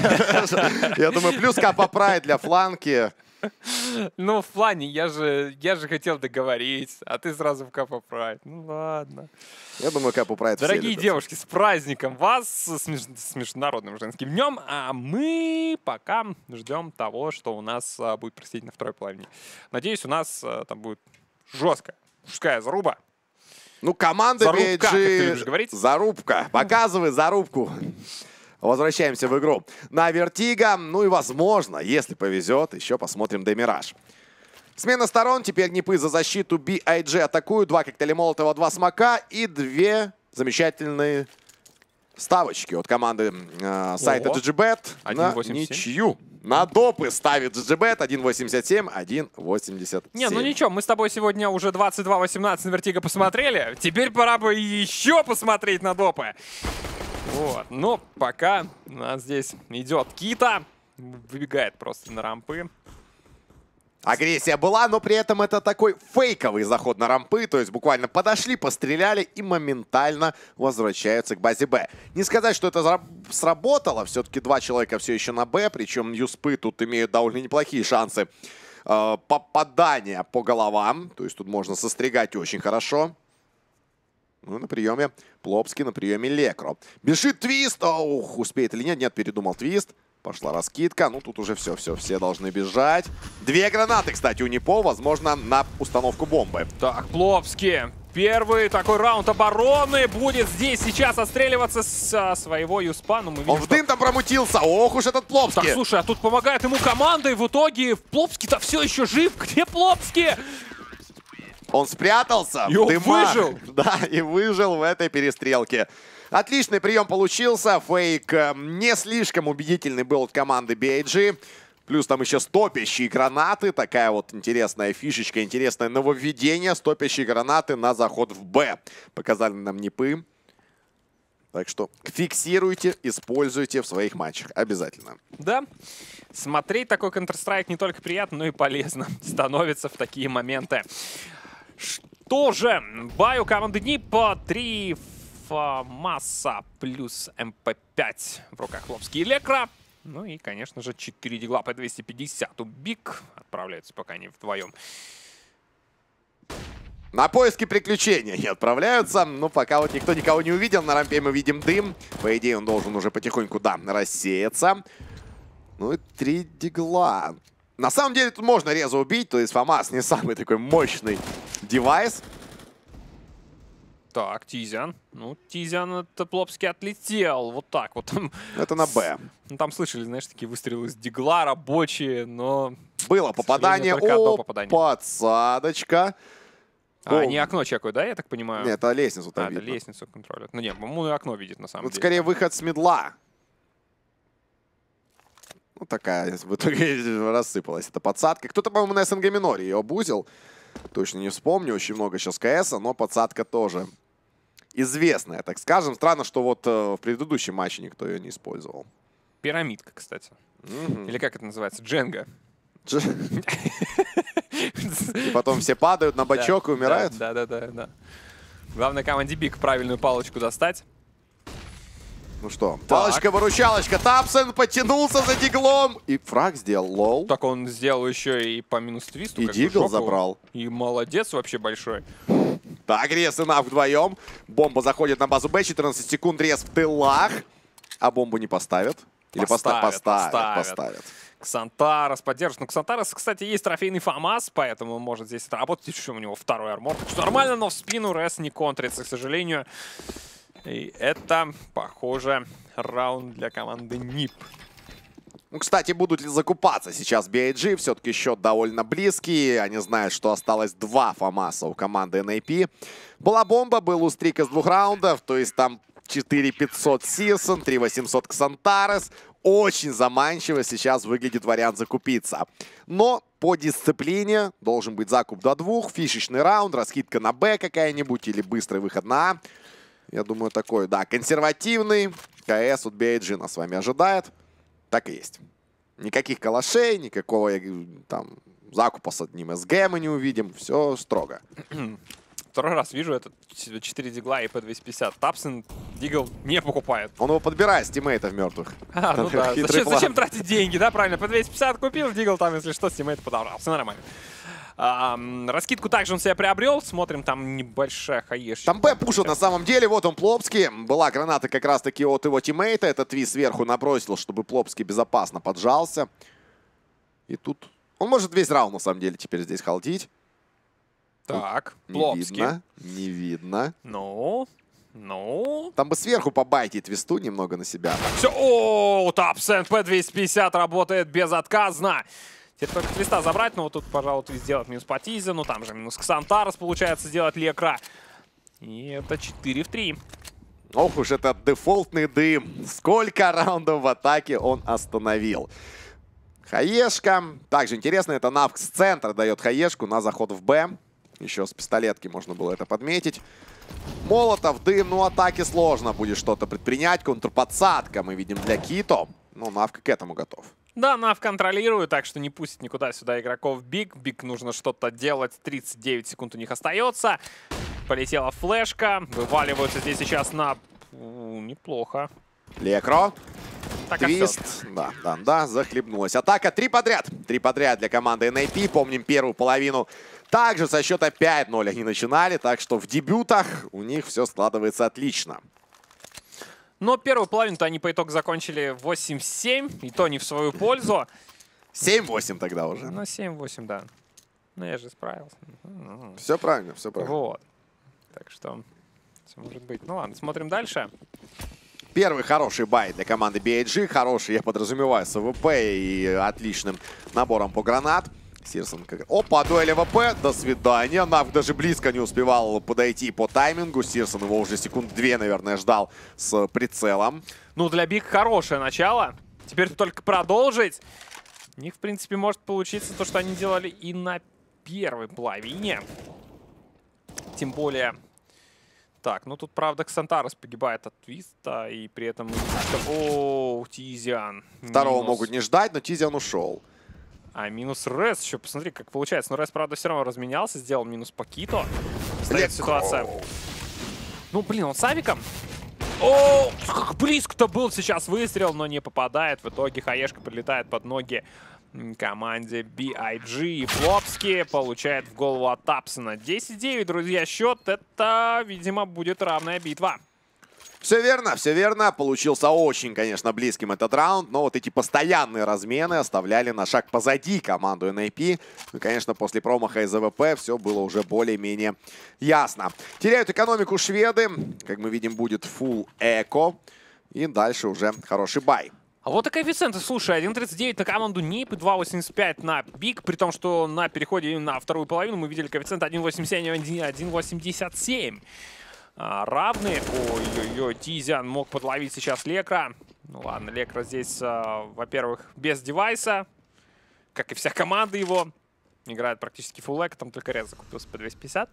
Я думаю, плюс Капа Прайд для фланки. Ну, в плане, я же хотел договорить, а ты сразу в Капа Прайд. Ну ладно. Я думаю, Капа Прайд все Дорогие любят. девушки, с праздником вас, с Международным женским днем. А мы пока ждем того, что у нас будет происходить на второй половине. Надеюсь, у нас там будет жесткая мужская заруба. Ну, команда Зарубка, как ты BG... любишь говорить. Зарубка. Показывай зарубку. Возвращаемся в игру на Вертиго. Ну и, возможно, если повезет, еще посмотрим Демираж. Смена сторон. Теперь Нипы за защиту BIG атакуют. 2 коктейля Молотова, 2 смока и 2 замечательные ставочки от команды сайта GGBet на 1.87. ничью. На допы ставит GGBet 1.87, 1.87. Не, ну ничего, мы с тобой сегодня уже 22-18 на Вертиго посмотрели. Теперь пора бы еще посмотреть на допы. Вот, но пока у нас здесь идет Кита. Выбегает просто на рампы. Агрессия была, но при этом это такой фейковый заход на рампы. То есть буквально подошли, постреляли и моментально возвращаются к базе Б. Не сказать, что это сработало. Все-таки 2 человека все еще на Б. Причем Юспы тут имеют довольно неплохие шансы попадания по головам. То есть тут можно состригать очень хорошо. Ну, на приеме Плопский, на приеме Лекро. Бежит Твист. Ох, успеет или нет? Нет, передумал Твист. Пошла раскидка. Ну, тут уже все, все должны бежать. 2 гранаты, кстати, у Нипо, возможно, на установку бомбы. Так, Плопский. Первый такой раунд обороны будет здесь сейчас отстреливаться со своего Юспа. Но мы видим, Он в дым там промутился. Ох уж этот Плопский. Так, слушай, а тут помогает ему команда, и в итоге Плопский-то все еще жив. Где Плопский? Он спрятался. И он дымах. выжил. Да, и выжил в этой перестрелке. Отличный прием получился. Фейк не слишком убедительный был от команды BIG. Плюс там еще стопящие гранаты. Такая вот интересная фишечка, интересное нововведение. Стопящие гранаты на заход в Б. Показали нам Нипы. Так что фиксируйте, используйте в своих матчах. Обязательно. Да. Смотреть такой Counter-Strike не только приятно, но и полезно становится в такие моменты. Что же? Бай у команды НИП 3 масса плюс МП5 в руках Плопский и Лекро. Ну и, конечно же, 4 дигла по 250 у Биг. Отправляются пока они вдвоем. На поиски приключений они отправляются. Но пока вот никто никого не увидел. На рампе мы видим дым. По идее, он должен уже потихоньку, да, рассеяться. Ну и 3 дигла. На самом деле, тут можно резо убить. То есть ФАМАС не самый такой мощный девайс. Так, Тизиан. Ну, Тизиан это Плопский отлетел. Вот так вот. Это на Б. Ну, там слышали, знаешь, такие выстрелы из дигла рабочие, но... Было попадание. только одно О, попадание. подсадочка. А, не окно чекают, да, я так понимаю? Нет, это лестницу там это видно. лестницу контролят. Ну, нет, по-моему, и окно видит, на самом Вот деле. скорее выход с медла. Ну, такая в итоге рассыпалась эта подсадка. Кто-то, по-моему, на СНГ миноре ее обузил. Точно не вспомню. Очень много сейчас КСа, но подсадка тоже известная, так скажем. Странно, что вот в предыдущем матче никто ее не использовал. Пирамидка, кстати. Или как это называется? Дженга. И потом все падают на бачок и умирают? Да. Главное команде Биг правильную палочку достать. Ну что, палочка-выручалочка. Тапсен потянулся за диглом. И фраг сделал, лол. Так он сделал еще и по минус твисту. И дигл забрал. И молодец вообще большой. Так, Рез и Нав вдвоем. Бомба заходит на базу Б. 14 секунд, Рез в тылах. А бомбу не поставят? Или поставят. Ксантарос поддержит. Ну, Ксантарос, кстати, есть трофейный ФАМАС, поэтому может здесь работать. Еще у него второй армор. Так что нормально, но в спину Рез не контрится, к сожалению. И это, похоже, раунд для команды НИП. Ну, кстати, будут ли закупаться сейчас BIG? Все-таки счет довольно близкий. Они знают, что осталось 2 фамаса у команды NAP. Была бомба, был устрик из 2 раундов. То есть там 4500 Сирсон, 3800 Ксантарес. Очень заманчиво сейчас выглядит вариант закупиться. Но по дисциплине должен быть закуп до 2. Фишечный раунд, раскидка на Б какая-нибудь или быстрый выход на А. Я думаю, такой, да, консервативный. КС от BIG нас с вами ожидает. Так и есть. Никаких калашей, никакого там закупа с одним СГ мы не увидим. Все строго. Второй раз вижу этот 4 дигла и P250. Тапсон дигл не покупает. Он его подбирает с тиммейтов мертвых. Ну да. Зачем тратить деньги, да, правильно? P250 купил, дигл там, если что, с тиммейта подобрал. Все нормально. Раскидку также он себе приобрел. Смотрим, там небольшая хаешечка. Там Б пушат на самом деле. Вот он, Плопский. Была граната как раз-таки от его тиммейта. Этот Твист сверху набросил, чтобы Плопский безопасно поджался. И тут... Он может весь раунд, на самом деле, теперь здесь халдить. Так, Плопский. Не видно. Ну... Там бы сверху побайтить Твисту немного на себя. Все, о, Тапсон P250 работает безотказно. Теперь только Твиста забрать, но вот тут, пожалуй, Твист сделать минус по Тизе, ну там же минус Ксантарес получается сделать Лекра. И это 4 в 3. Ох уж этот дефолтный дым. Сколько раундов в атаке он остановил. Хаешка. Также интересно, это Навк с центра дает хаешку на заход в Б. Еще с пистолетки можно было это подметить. Молотов, дым, ну атаке сложно будет что-то предпринять. Контрподсадка мы видим для Кито. Ну, Навк к этому готов. Да, Нав контролирует, так что не пустит никуда сюда игроков Биг. Биг нужно что-то делать. 39 секунд у них остается. Полетела флешка. Вываливаются здесь сейчас на... неплохо. Лекро. Так, Твист. Да, захлебнулась. Атака 3 подряд. 3 подряд для команды NAP. Помним первую половину. Также со счета 5-0 они начинали. Так что в дебютах у них все складывается отлично. Но первую половину-то они по итогу закончили 8-7. И то не в свою пользу. 7-8 тогда уже. Ну, 7-8, да. Ну, я же справился. Все правильно, все правильно. Вот. Так что все может быть. Ну ладно, смотрим дальше. Первый хороший бай для команды BIG. Хороший, я подразумеваю, с АВП и отличным набором по гранат. Сирсон как... Опа, дуэль АВП. До свидания. Навк даже близко не успевал подойти по таймингу. Сирсон его уже секунд 2, наверное, ждал с прицелом. Ну, для Биг хорошее начало. Теперь только продолжить. У них, в принципе, может получиться то, что они делали и на первой половине. Тем более... Так, ну тут, правда, Ксантарес погибает от Твиста. И при этом... О, Тизиан. Второго могут не ждать, но Тизиан ушел. А минус Рез еще, посмотри, как получается. Но Рез, правда, все равно разменялся, сделал минус по Кито. Стоит ситуация. Ну, блин, он с авиком. О, как близко-то был сейчас выстрел, но не попадает. В итоге хаешка прилетает под ноги команде BIG. И Плопский получает в голову от Тапсона. 10-9, друзья, счет. Это, видимо, будет равная битва. Все верно. Получился очень, конечно, близким этот раунд, но вот эти постоянные размены оставляли на шаг позади команду NAP. Ну, конечно, после промаха из АВП все было уже более-менее ясно. Теряют экономику шведы. Как мы видим, будет full эко. И дальше уже хороший бай. А вот и коэффициенты, слушай, 1.39 на команду NIP, 2.85 на Биг, при том, что на переходе на вторую половину мы видели коэффициент 1.87 и 1.87. Равные. Ой-ой-ой, Тизиан мог подловить сейчас Лекра. Ну ладно, Лекра здесь, во-первых, без девайса, как и вся команда его. Играет практически фулл эко, там только Рез закупился по 250.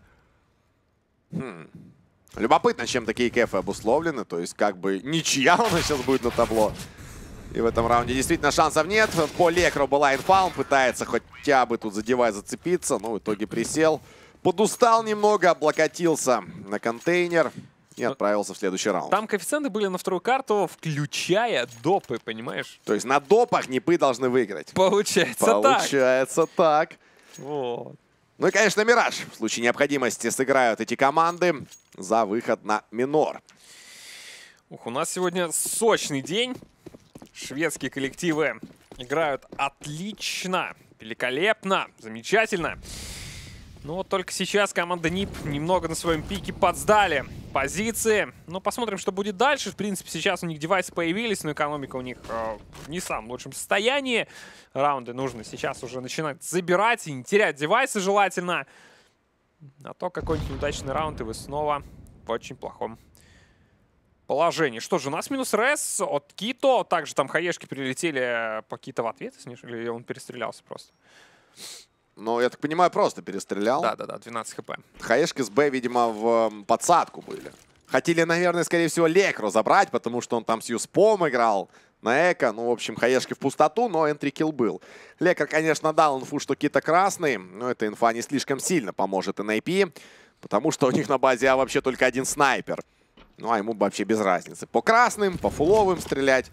Любопытно, чем такие кэфы обусловлены. То есть, как бы, ничья у нас сейчас будет на табло. И в этом раунде действительно шансов нет. По Лекру была инфа, он пытается хотя бы тут за девайс зацепиться, но в итоге присел. Подустал немного, облокотился на контейнер и отправился в следующий раунд. Там коэффициенты были на вторую карту, включая допы, понимаешь? То есть на допах НИПы должны выиграть. Получается так. Вот. Ну и, конечно, Мираж. В случае необходимости сыграют эти команды за выход на минор. Ух, у нас сегодня сочный день. Шведские коллективы играют отлично, великолепно, замечательно. Но вот только сейчас команда НИП немного на своем пике подсдали. позиции. Ну, посмотрим, что будет дальше. В принципе, сейчас у них девайсы появились, но экономика у них не в самом лучшем состоянии. Раунды нужно сейчас уже начинать забирать и не терять девайсы желательно. А то какой-нибудь неудачный раунд, и вы снова в очень плохом положении. Что же, у нас минус РС от Кито. Также там хаешки прилетели по Кито в ответ, или он перестрелялся просто? Ну, я так понимаю, просто перестрелял. Да-да-да, 12 хп. Хаешки с Б, видимо, в подсадку были. Хотели, наверное, скорее всего, Лекро забрать, потому что он там с Юспом играл на эко. Ну, в общем, хаешки в пустоту, но энтри-килл был. Лекро, конечно, дал инфу, что Кито красный, но эта инфа не слишком сильно поможет NIP, потому что у них на базе А вообще только один снайпер. Ну, а ему вообще без разницы. По красным, по фуловым стрелять.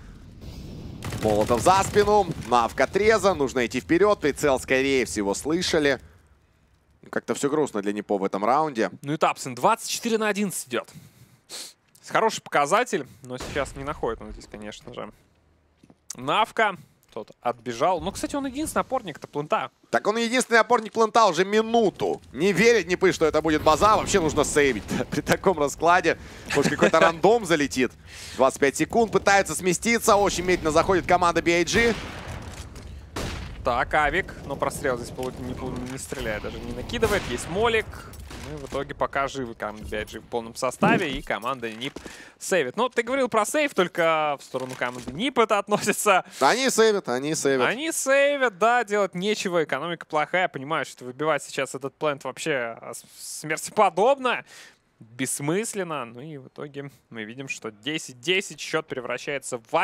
Молотов за спину. Навка отреза. Нужно идти вперед. Прицел, скорее всего, слышали. Как-то все грустно для Непо в этом раунде. Ну и Тапсон 24 на 11 идет. Хороший показатель, но сейчас не находит он здесь, конечно же. Навка. Тот отбежал. Ну, кстати, он единственный опорник-то плента. Так он единственный опорник плента уже минуту. Не верит Непы, что это будет база. Вообще нужно сейвить при таком раскладе. Может, какой-то рандом залетит. 25 секунд. Пытается сместиться. Очень медленно заходит команда BIG. Так, Авик. Но прострел здесь не стреляет, даже не накидывает. Есть Молик. Ну и в итоге пока живы команда BIG в полном составе. И команда НИП сейвит. Ну, ты говорил про сейв, только в сторону команды НИП это относится. Они сейвят, они сейвят. Они сейвят, да, делать нечего. Экономика плохая. Понимаю, что выбивать сейчас этот плент вообще смертеподобно. Бессмысленно. Ну и в итоге мы видим, что 10-10. Счет превращается в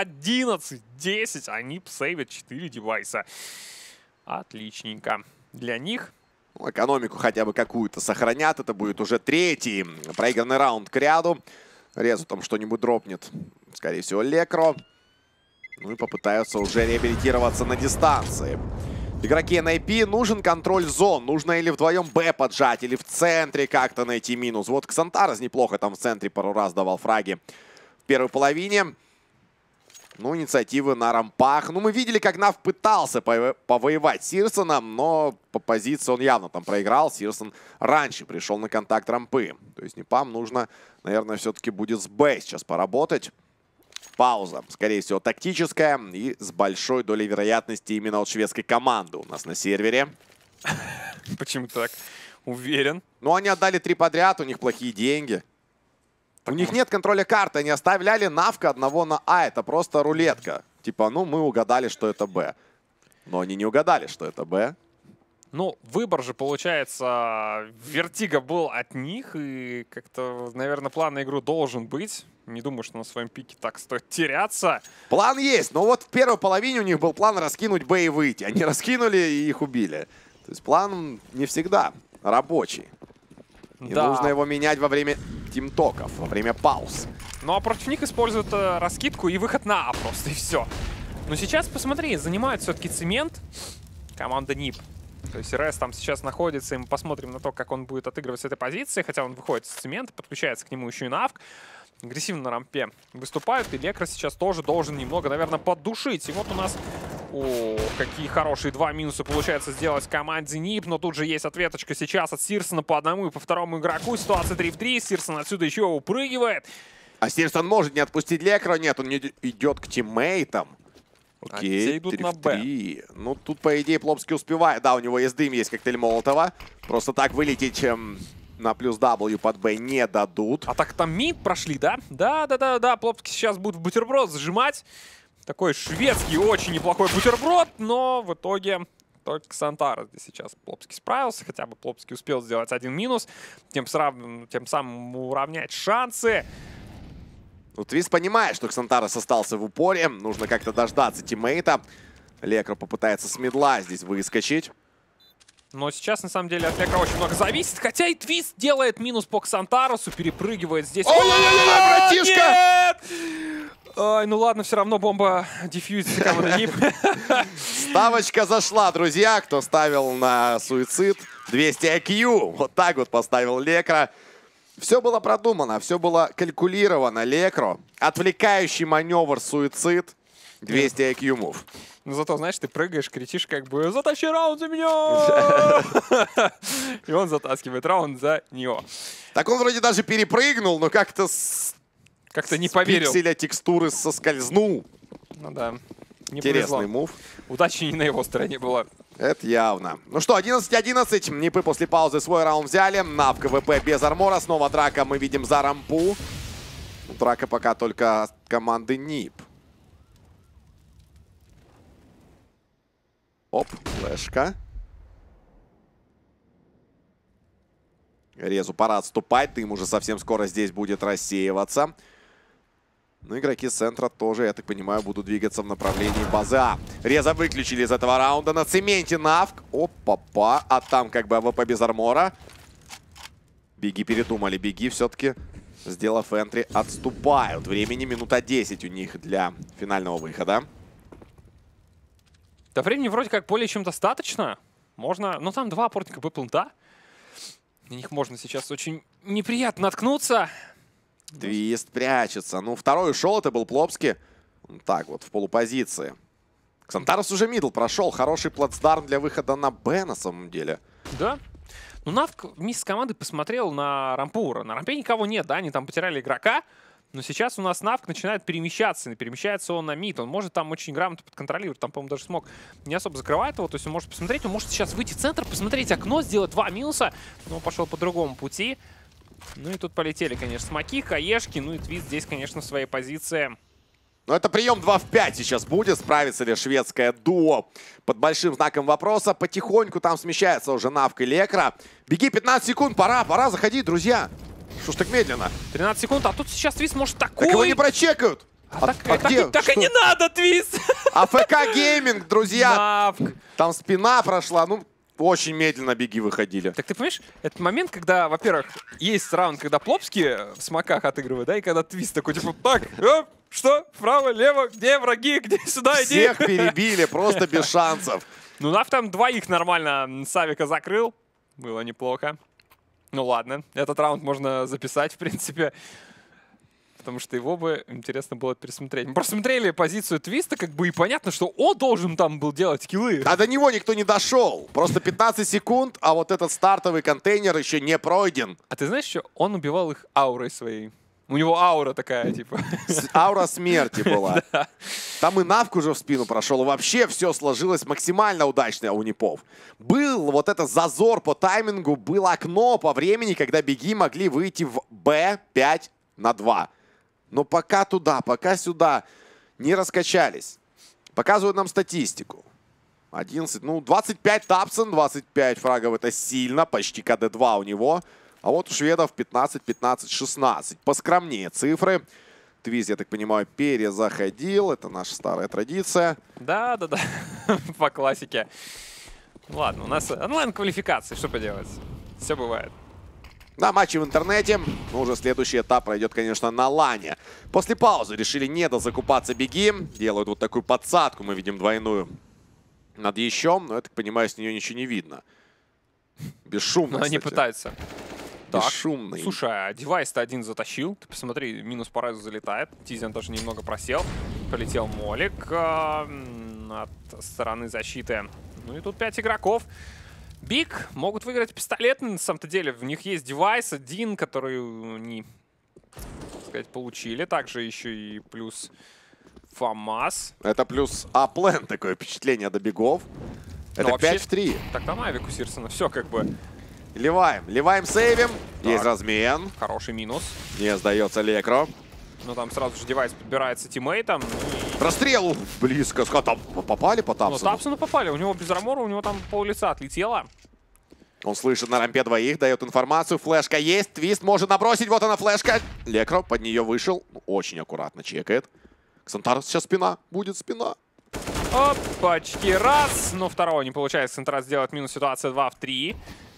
11-10. Они сейвят 4 девайса. Отличненько. Для них... Ну, экономику хотя бы какую-то сохранят. Это будет уже третий проигранный раунд к ряду. Резу там что-нибудь дропнет. Скорее всего, Лекро. Ну и попытаются уже реабилитироваться на дистанции. Игроки NIP, нужен контроль зон. Нужно или вдвоем Б поджать, или в центре как-то найти минус. Вот Ксантарес неплохо там в центре пару раз давал фраги в первой половине. Ну, инициативы на рампах. Ну, мы видели, как Нав пытался повоевать с Сирсоном, но по позиции он явно там проиграл. Сирсон раньше пришел на контакт рампы. То есть Непам нужно, наверное, все-таки будет с Б сейчас поработать. Пауза, скорее всего, тактическая и с большой долей вероятности именно от шведской команды у нас на сервере. Почему так уверен? Ну, они отдали 3 подряд, у них плохие деньги. У них нет контроля карты, они оставляли Навка одного на А, это просто рулетка. Типа, ну, мы угадали, что это Б. Но они не угадали, что это Б. Ну, выбор же, получается, Вертига был от них, и как-то, наверное, план на игру должен быть. Не думаю, что на своем пике так стоит теряться. План есть, но вот в первой половине у них был план раскинуть Б и выйти. Они раскинули и их убили. То есть план не всегда рабочий. И да. Нужно его менять во время тимтоков, во время пауз. Ну а против них используют раскидку и выход на А просто, и все. Но сейчас, посмотри, занимает все-таки цемент команда НИП. То есть РС там сейчас находится, и мы посмотрим на то, как он будет отыгрывать с этой позиции. Хотя он выходит с цемента, подключается к нему еще и Навк. Агрессивно на рампе выступают, и Лекро сейчас тоже должен немного, наверное, поддушить. И вот у нас... О, какие хорошие 2 минуса получается сделать команде НИП, но тут же есть ответочка сейчас от Сирсона по одному и по второму игроку. Ситуация 3 в 3, Сирсон отсюда еще упрыгивает. А Сирсон может не отпустить Лекро, нет, он не идет к тиммейтам. Окей, идут 3 на в 3. Ну, тут, по идее, Плопский успевает. Да, у него есть дым, есть коктейль Молотова. Просто так вылететь на плюс W под Б не дадут. А так там мид прошли, да? Да, Плопский сейчас будет в бутерброд зажимать. Такой шведский очень неплохой бутерброд, но в итоге только Ксантарес здесь сейчас Плопский справился. Хотя бы Плопский успел сделать 1 минус, тем самым уравнять шансы. Ну, Твист понимает, что Ксантарес остался в упоре. Нужно как-то дождаться тиммейта. Лекро попытается с мидла здесь выскочить. Но сейчас, на самом деле, от Лекро очень много зависит. Хотя и Твист делает минус по Ксантаресу, перепрыгивает здесь. Ой-ой-ой, братишка! Нет! Ой, ну ладно, все равно бомба дефьюзит команда НИП. Ставочка зашла, друзья. Кто ставил на суицид? 200 IQ. Вот так вот поставил Лекро. Все было продумано, все было калькулировано. Лекро. Отвлекающий маневр суицид. 200 IQ move. Ну зато, знаешь, ты прыгаешь, кричишь как бы «Затащи раунд за меня!» И он затаскивает раунд за него. Так он вроде даже перепрыгнул, но как-то Как-то не поверил. пикселя текстуры соскользнул. Ну да. Интересный мув. Удачи не на его стороне была. Это явно. Ну что, 11-11. Нипы после паузы свой раунд взяли. Нав КВП без армора. Снова драка мы видим за рампу. Драка пока только от команды НИП. Оп, флешка. Резу пора отступать. Дым уже совсем скоро здесь будет рассеиваться. Ну, игроки с центра тоже, я так понимаю, будут двигаться в направлении базы А. Реза выключили из этого раунда. На цементе Навк. Опа-па. А там как бы АВП без армора. Беги передумали. Беги все-таки, сделав энтри, отступают. Времени минута 10 у них для финального выхода. Да времени вроде как более чем достаточно. Можно... Ну, там 2 опорника Б-плента. На них можно сейчас очень неприятно наткнуться. Твист прячется. Ну, второй ушел, это был Плопски. Так вот, в полупозиции. Ксантарос уже мидл прошел. Хороший плацдарм для выхода на Б, на самом деле. Да. Ну, Навк вместе с командой посмотрел на рампу. На рампе никого нет, да, они там потеряли игрока. Но сейчас у нас Навк начинает перемещаться. И перемещается он на мид. Он может там очень грамотно подконтролировать. Там, по-моему, даже смог не особо закрывает его. То есть он может посмотреть. Он может сейчас выйти в центр, посмотреть окно, сделать 2 минуса. Но он пошел по другому пути. Ну и тут полетели, конечно, смоки, хаешки. Ну и Твист здесь, конечно, в своей позиции. Но это прием 2 в 5 сейчас будет. Справится ли шведское дуо под большим знаком вопроса. Потихоньку там смещается уже Навк и Лекра. Беги, 15 секунд, пора заходить, друзья. Что ж так медленно? 13 секунд, а тут сейчас Твист может такой... Так его не прочекают. Так и не надо, Твист! АФК гейминг, друзья. Навк. Там спина прошла, ну... Очень медленно беги выходили. Так ты понимаешь, это момент, когда, во-первых, есть раунд, когда Плопски в смоках отыгрывает, да, и когда Твист такой, типа, так, что, вправо, лево, где враги, где сюда, иди. Всех перебили, просто без шансов. Ну, Нав там 2 нормально Савика закрыл, было неплохо. Ну ладно, этот раунд можно записать, в принципе. Потому что его бы интересно было пересмотреть. Мы просмотрели позицию Твиста, как бы и понятно, что он должен там был делать киллы. А до него никто не дошел. Просто 15 секунд, а вот этот стартовый контейнер еще не пройден. А ты знаешь, что он убивал их аурой своей? У него аура такая, типа. Аура смерти была. Там и Навк уже в спину прошел. И вообще все сложилось максимально удачно у Нипов. Был вот этот зазор по таймингу, было окно по времени, когда беги могли выйти в Б5 на 2. Но пока туда, пока сюда не раскачались. Показывают нам статистику. 11, ну 25 Тапсон, 25 фрагов, это сильно. Почти КД-2 у него. А вот у шведов 15, 15, 16. Поскромнее цифры. Твист, я так понимаю, перезаходил. Это наша старая традиция. Да. По классике. Ладно, у нас онлайн-квалификации, что поделать. Все бывает. На матче в интернете. Но уже следующий этап пройдет, конечно, на лане. После паузы решили не дозакупаться беги. Делают вот такую подсадку. Мы видим двойную над ящом. Но я так понимаю, с нее ничего не видно. Бесшумно, Но они пытаются. Бесшумный. Слушай, а девайс-то один затащил. Ты посмотри, минус по райзу залетает. Тизиан тоже немного просел. Полетел Молик от стороны защиты. Ну и тут 5 игроков. Биг могут выиграть пистолет, на самом-то деле. В них есть девайс один, который они, так сказать, получили. Также еще и плюс ФАМАС. Это плюс А-плен, такое впечатление до бегов. Это вообще, 5 в 3. Так там Авик у Сирсона. Все как бы. Ливаем, сейвим. Так. Есть размен. Хороший минус. Не сдается Лекро. Ну там сразу же девайс подбирается тиммейтом. Прострел близко. Там попали по Тапсону? Ну, Тапсону попали. У него без армора, у него там пол-лица отлетело. Он слышит на рампе двоих, дает информацию. Флешка есть. Твист может набросить. Вот она флешка. Лекро под нее вышел. Очень аккуратно чекает. Ксантарос сейчас спина. Будет спина. Опачки. Раз. Но второго не получается. Ксантарос сделать минус. Ситуация 2 в 3.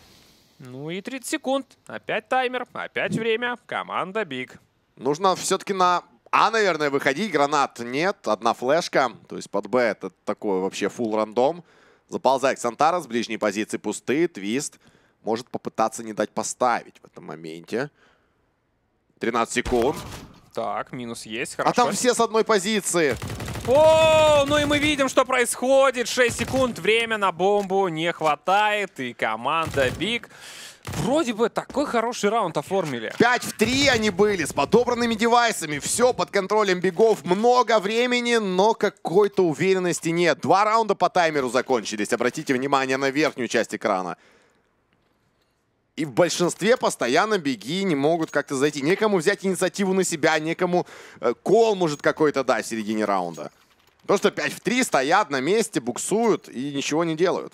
Ну и 30 секунд. Опять таймер. Опять время. Команда Биг. Нужно все-таки на А, наверное, выходить. Гранат нет. Одна флешка. То есть под Б это такой вообще фулл рандом. Заползает Ксантарос. С ближней позиции пустые. Твист может попытаться не дать поставить в этом моменте. 13 секунд. Так, минус есть. Хорошо. А там все с одной позиции. О, ну и мы видим, что происходит. 6 секунд, время на бомбу не хватает. И команда Big вроде бы такой хороший раунд оформили. 5 в 3 они были, с подобранными девайсами. Все под контролем бигов. Много времени, но какой-то уверенности нет. 2 раунда по таймеру закончились. Обратите внимание на верхнюю часть экрана. И в большинстве постоянно биги не могут как-то зайти. Некому взять инициативу на себя, некому кол может какой-то дать в середине раунда. Просто 5 в 3 стоят на месте, буксуют и ничего не делают.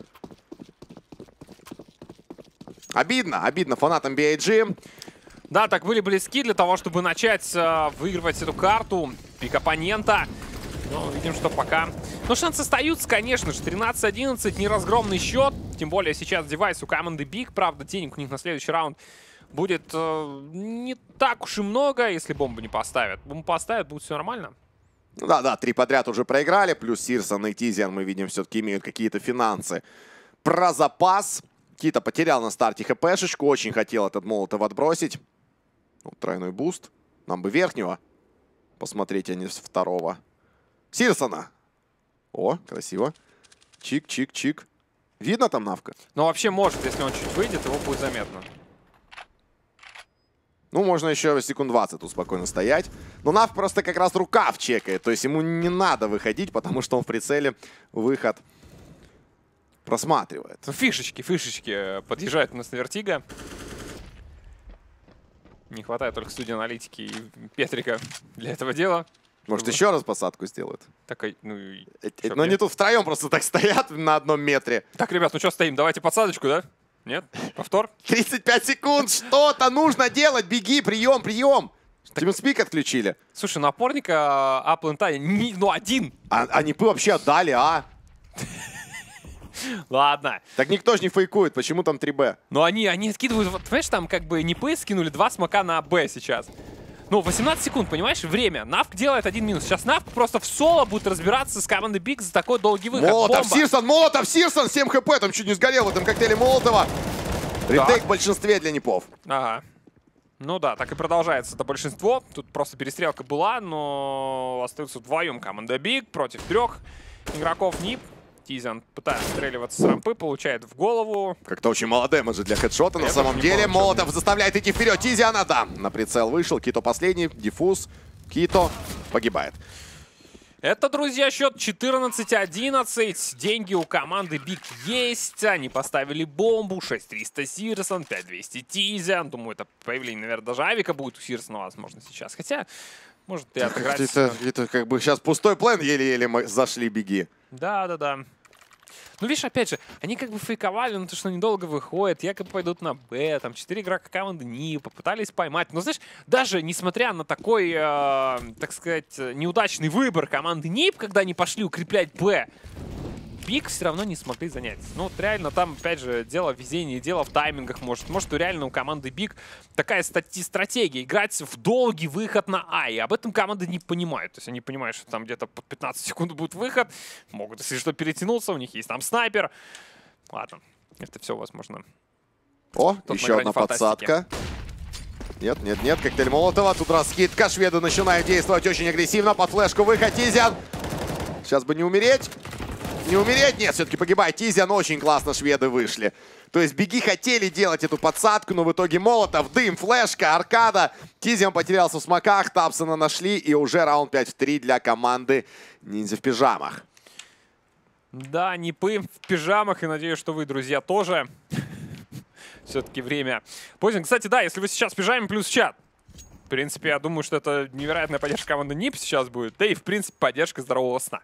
Обидно, обидно фанатам BIG. Да, так были близки для того, чтобы начать выигрывать эту карту. Пик оппонента. Но видим, что пока... Но шансы остаются, конечно же. 13-11, неразгромный счет. Тем более сейчас девайс у команды Big. Правда, денег у них на следующий раунд будет не так уж и много, если бомбу не поставят. Бомбу поставят, будет все нормально. Да-да, 3 подряд уже проиграли. Плюс Сирсон и Тизиан, мы видим, все-таки имеют какие-то финансы. Про запас. Кита потерял на старте хпшечку. Очень хотел этот молотов отбросить. Ну, тройной буст. Нам бы верхнего посмотреть, а не второго. Сирсона. О, красиво. Чик-чик-чик. Видно там Навка? Но вообще может, если он чуть выйдет, его будет заметно. Ну, можно еще секунд 20 тут спокойно стоять. Но Нав просто как раз рукав чекает. То есть ему не надо выходить, потому что он в прицеле выход просматривает. Ну, фишечки подъезжают у нас на Вертиго. Не хватает только студии аналитики и Петрика для этого дела. Может, еще раз посадку сделают? Такой, ну, но они тут втроем просто так стоят на 1 метре. Так, ребят, ну что стоим? Давайте подсадочку, да? Нет? Повтор? 35 секунд! Что-то нужно делать! Беги! Прием, прием! Тимспик отключили. Слушай, напорника Аплента, ну, один. Они бы вообще отдали, а? Ладно. Так никто же не фейкует. Почему там 3Б? Но они откидывают, вот, понимаешь, там как бы не П скинули 2 смока на Б сейчас. Ну, 18 секунд, понимаешь, время. Навк делает 1 минус. Сейчас Навк просто в соло будет разбираться с командой Big за такой долгий выход. Молотов, Сирсон, 7 хп, там чуть не сгорел в этом коктейле Молотова. Ретейк в большинстве для непов. Ага. Ну да, так и продолжается это большинство. Тут просто перестрелка была, но остаются вдвоем команда Big против 3 игроков НИП. Тизиан пытается стреливаться с рампы, получает в голову. Как-то очень мало дэмэджа для хедшота на самом деле. Молотов заставляет идти вперед Тизиана, да. На прицел вышел, Кито последний, диффуз. Кито погибает. Это, друзья, счет 14-11. Деньги у команды Big есть. Они поставили бомбу. 6300 Сирсон, 5200 Тизиан. Думаю, это появление, наверное, даже Авика будет у Сирсона, возможно, сейчас. Хотя, может, и отыграть. Это как бы сейчас пустой план, еле-еле мы зашли беги. Да. Ну, видишь, опять же, они как бы фейковали, но то, что недолго выходят, якобы пойдут на Б, там 4 игрока команды НИП, попытались поймать. Но, знаешь, даже несмотря на такой, так сказать, неудачный выбор команды НИП, когда они пошли укреплять Б, Big все равно не смогли занять. Ну, вот реально там, опять же, дело в везении, дело в таймингах, может реально у команды Big такая стратегия, играть в долгий выход на А, и об этом команды не понимают. То есть они понимают, что там где-то под 15 секунд будет выход, могут, если что, перетянуться, у них есть там снайпер. Ладно, это все возможно. О, еще одна подсадка. Нет, коктейль Молотова, тут раскидка, шведы начинают действовать очень агрессивно, под флешку выход, Тизиан. Сейчас бы не умереть. Не умереть? Нет, все-таки погибает Тизиан. Очень классно шведы вышли. То есть беги хотели делать эту подсадку, но в итоге Молотов, дым, флешка, аркада. Тизиан потерялся в смоках, Тапсона нашли, и уже раунд 5 в 3 для команды Ниндзя в пижамах. Да, НИПы в пижамах, и надеюсь, что вы, друзья, тоже. Все-таки время. Поздно. Кстати, да, если вы сейчас в пижаме, плюс чат. В принципе, я думаю, что это невероятная поддержка команды НИП сейчас будет. Да и, в принципе, поддержка здорового сна.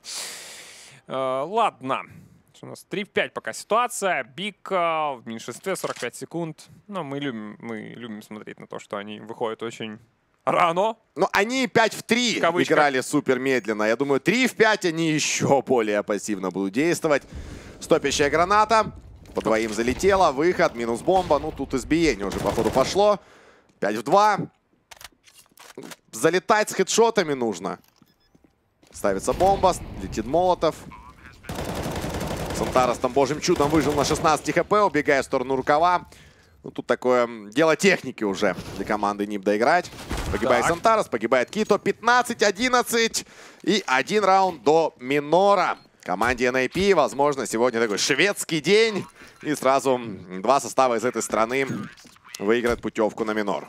Ладно. У нас 3 в 5 пока ситуация. Big в меньшинстве, 45 секунд. Но мы любим смотреть на то, что они выходят очень рано. Но они 5 в 3 играли супер медленно. Я думаю, 3 в 5 они еще более пассивно будут действовать. Стопящая граната. По двоим залетела. Выход, минус бомба. Ну, тут избиение уже, походу, пошло. 5 в 2. Залетать с хедшотами нужно. Ставится бомба. Летит Молотов. Сантарос там божьим чудом выжил на 16 хп, убегая в сторону рукава. Ну, тут такое дело техники уже для команды НИП доиграть. Погибает Сантарес, погибает Кито. 15-11 и 1 раунд до Минора. Команде NAP, возможно, сегодня такой шведский день. И сразу 2 состава из этой страны выиграют путевку на Минор.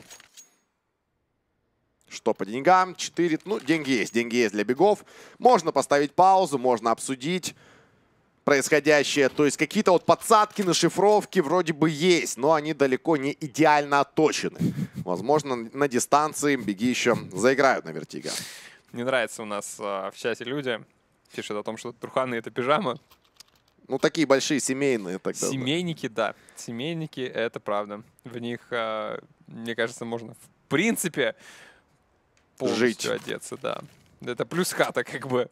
Что по деньгам? 4. Ну, деньги есть для бегов. Можно поставить паузу, можно обсудить происходящее. То есть какие-то вот подсадки на шифровки вроде бы есть, но они далеко не идеально отточены. Возможно, на дистанции беги еще заиграют на Вертиго. Мне нравится у нас в чате люди пишут о том, что труханы — это пижама. Ну, такие большие семейные. Тогда, семейники, да. Семейники — это правда. В них, мне кажется, можно в принципе полностью одеться, да. Это плюс хата, как бы.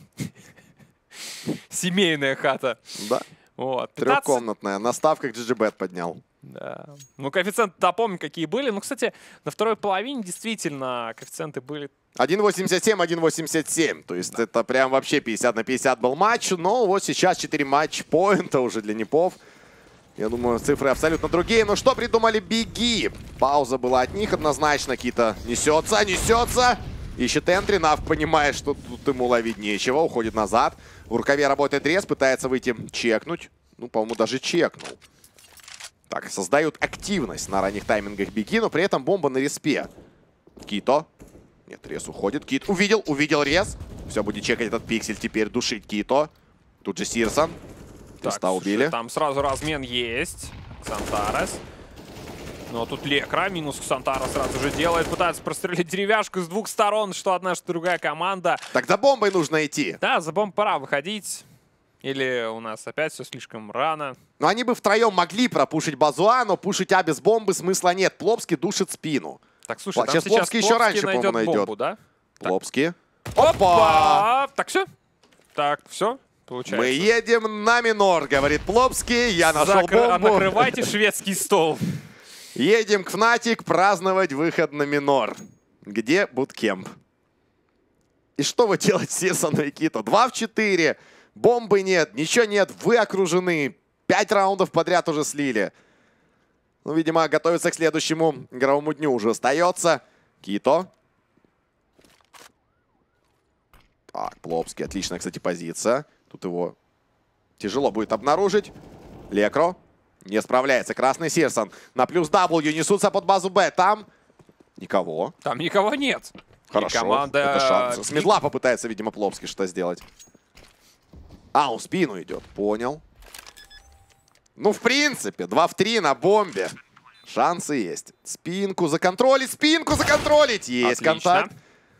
Семейная хата. Да. Вот. 3-комнатная. На ставках GGBet поднял. Да. Ну, коэффициенты, да, помню, какие были. Ну, кстати, на второй половине действительно коэффициенты были 1.87, 1.87. То есть это прям вообще 50 на 50 был матч. Но вот сейчас 4 матч-поинта уже для НИПов. Я думаю, цифры абсолютно другие. Но что придумали беги? Пауза была от них однозначно. Кита несется. Ищет энтри. Навк понимает, что тут ему ловить нечего. Уходит назад. В рукаве работает рез. Пытается выйти чекнуть. Ну, по-моему, даже чекнул. Так, создают активность на ранних таймингах беги, но при этом бомба на респе. Кито. Нет, рез уходит. Кит увидел рез. Все, будет чекать этот пиксель. Теперь душить Кито. Тут же Сирсон. Теста убили. Там сразу размен есть. Сантарес. Но тут Лекра. Минус Сантара сразу же делает. Пытается прострелить деревяшку с двух сторон. Что одна, что другая команда. Так за бомбой нужно идти. Да, за бомбой пора выходить. Или у нас опять все слишком рано. Но они бы втроем могли пропушить Базуа, но пушить А без бомбы смысла нет. Плопский душит спину. Так, слушай, сейчас Плопский еще раньше, по-моему, найдет. Бомбу, да? Плопский. Опа! Так, все? Так, все? Получается. Мы едем на Минор, говорит Плопский. Я нашел бомбу. Накрывайте шведский стол. Едем к Фнатик праздновать выход на Минор. Где буткемп? И что вы делаете, Сирсон и Кито? 2 в 4. Бомбы нет, ничего нет. Вы окружены. 5 раундов подряд уже слили. Ну, видимо, готовится к следующему игровому дню уже остается. Кито. Так, Плопский. Отличная, кстати, позиция. Тут его тяжело будет обнаружить. Лекро. Не справляется. Красный Сирсон. На плюс W несутся под базу Б. Там никого. Там никого нет. Хорошо. Команда... Это шанс. С медла попытается, видимо, Плопский что сделать. А, он в спину идет. Понял. Ну, в принципе, 2 в 3 на бомбе. Шансы есть. Спинку законтролить, спинку законтролить. Есть отлично. Контакт.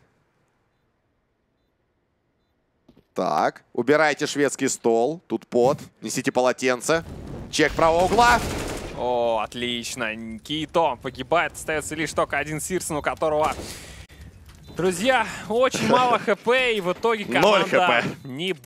Так, убирайте шведский стол. Тут пот. Несите полотенце. Чек правого угла. О, отлично. Кито погибает. Остается лишь только один Сирсон, у которого, друзья, очень мало хп. И в итоге команда 0 хп. не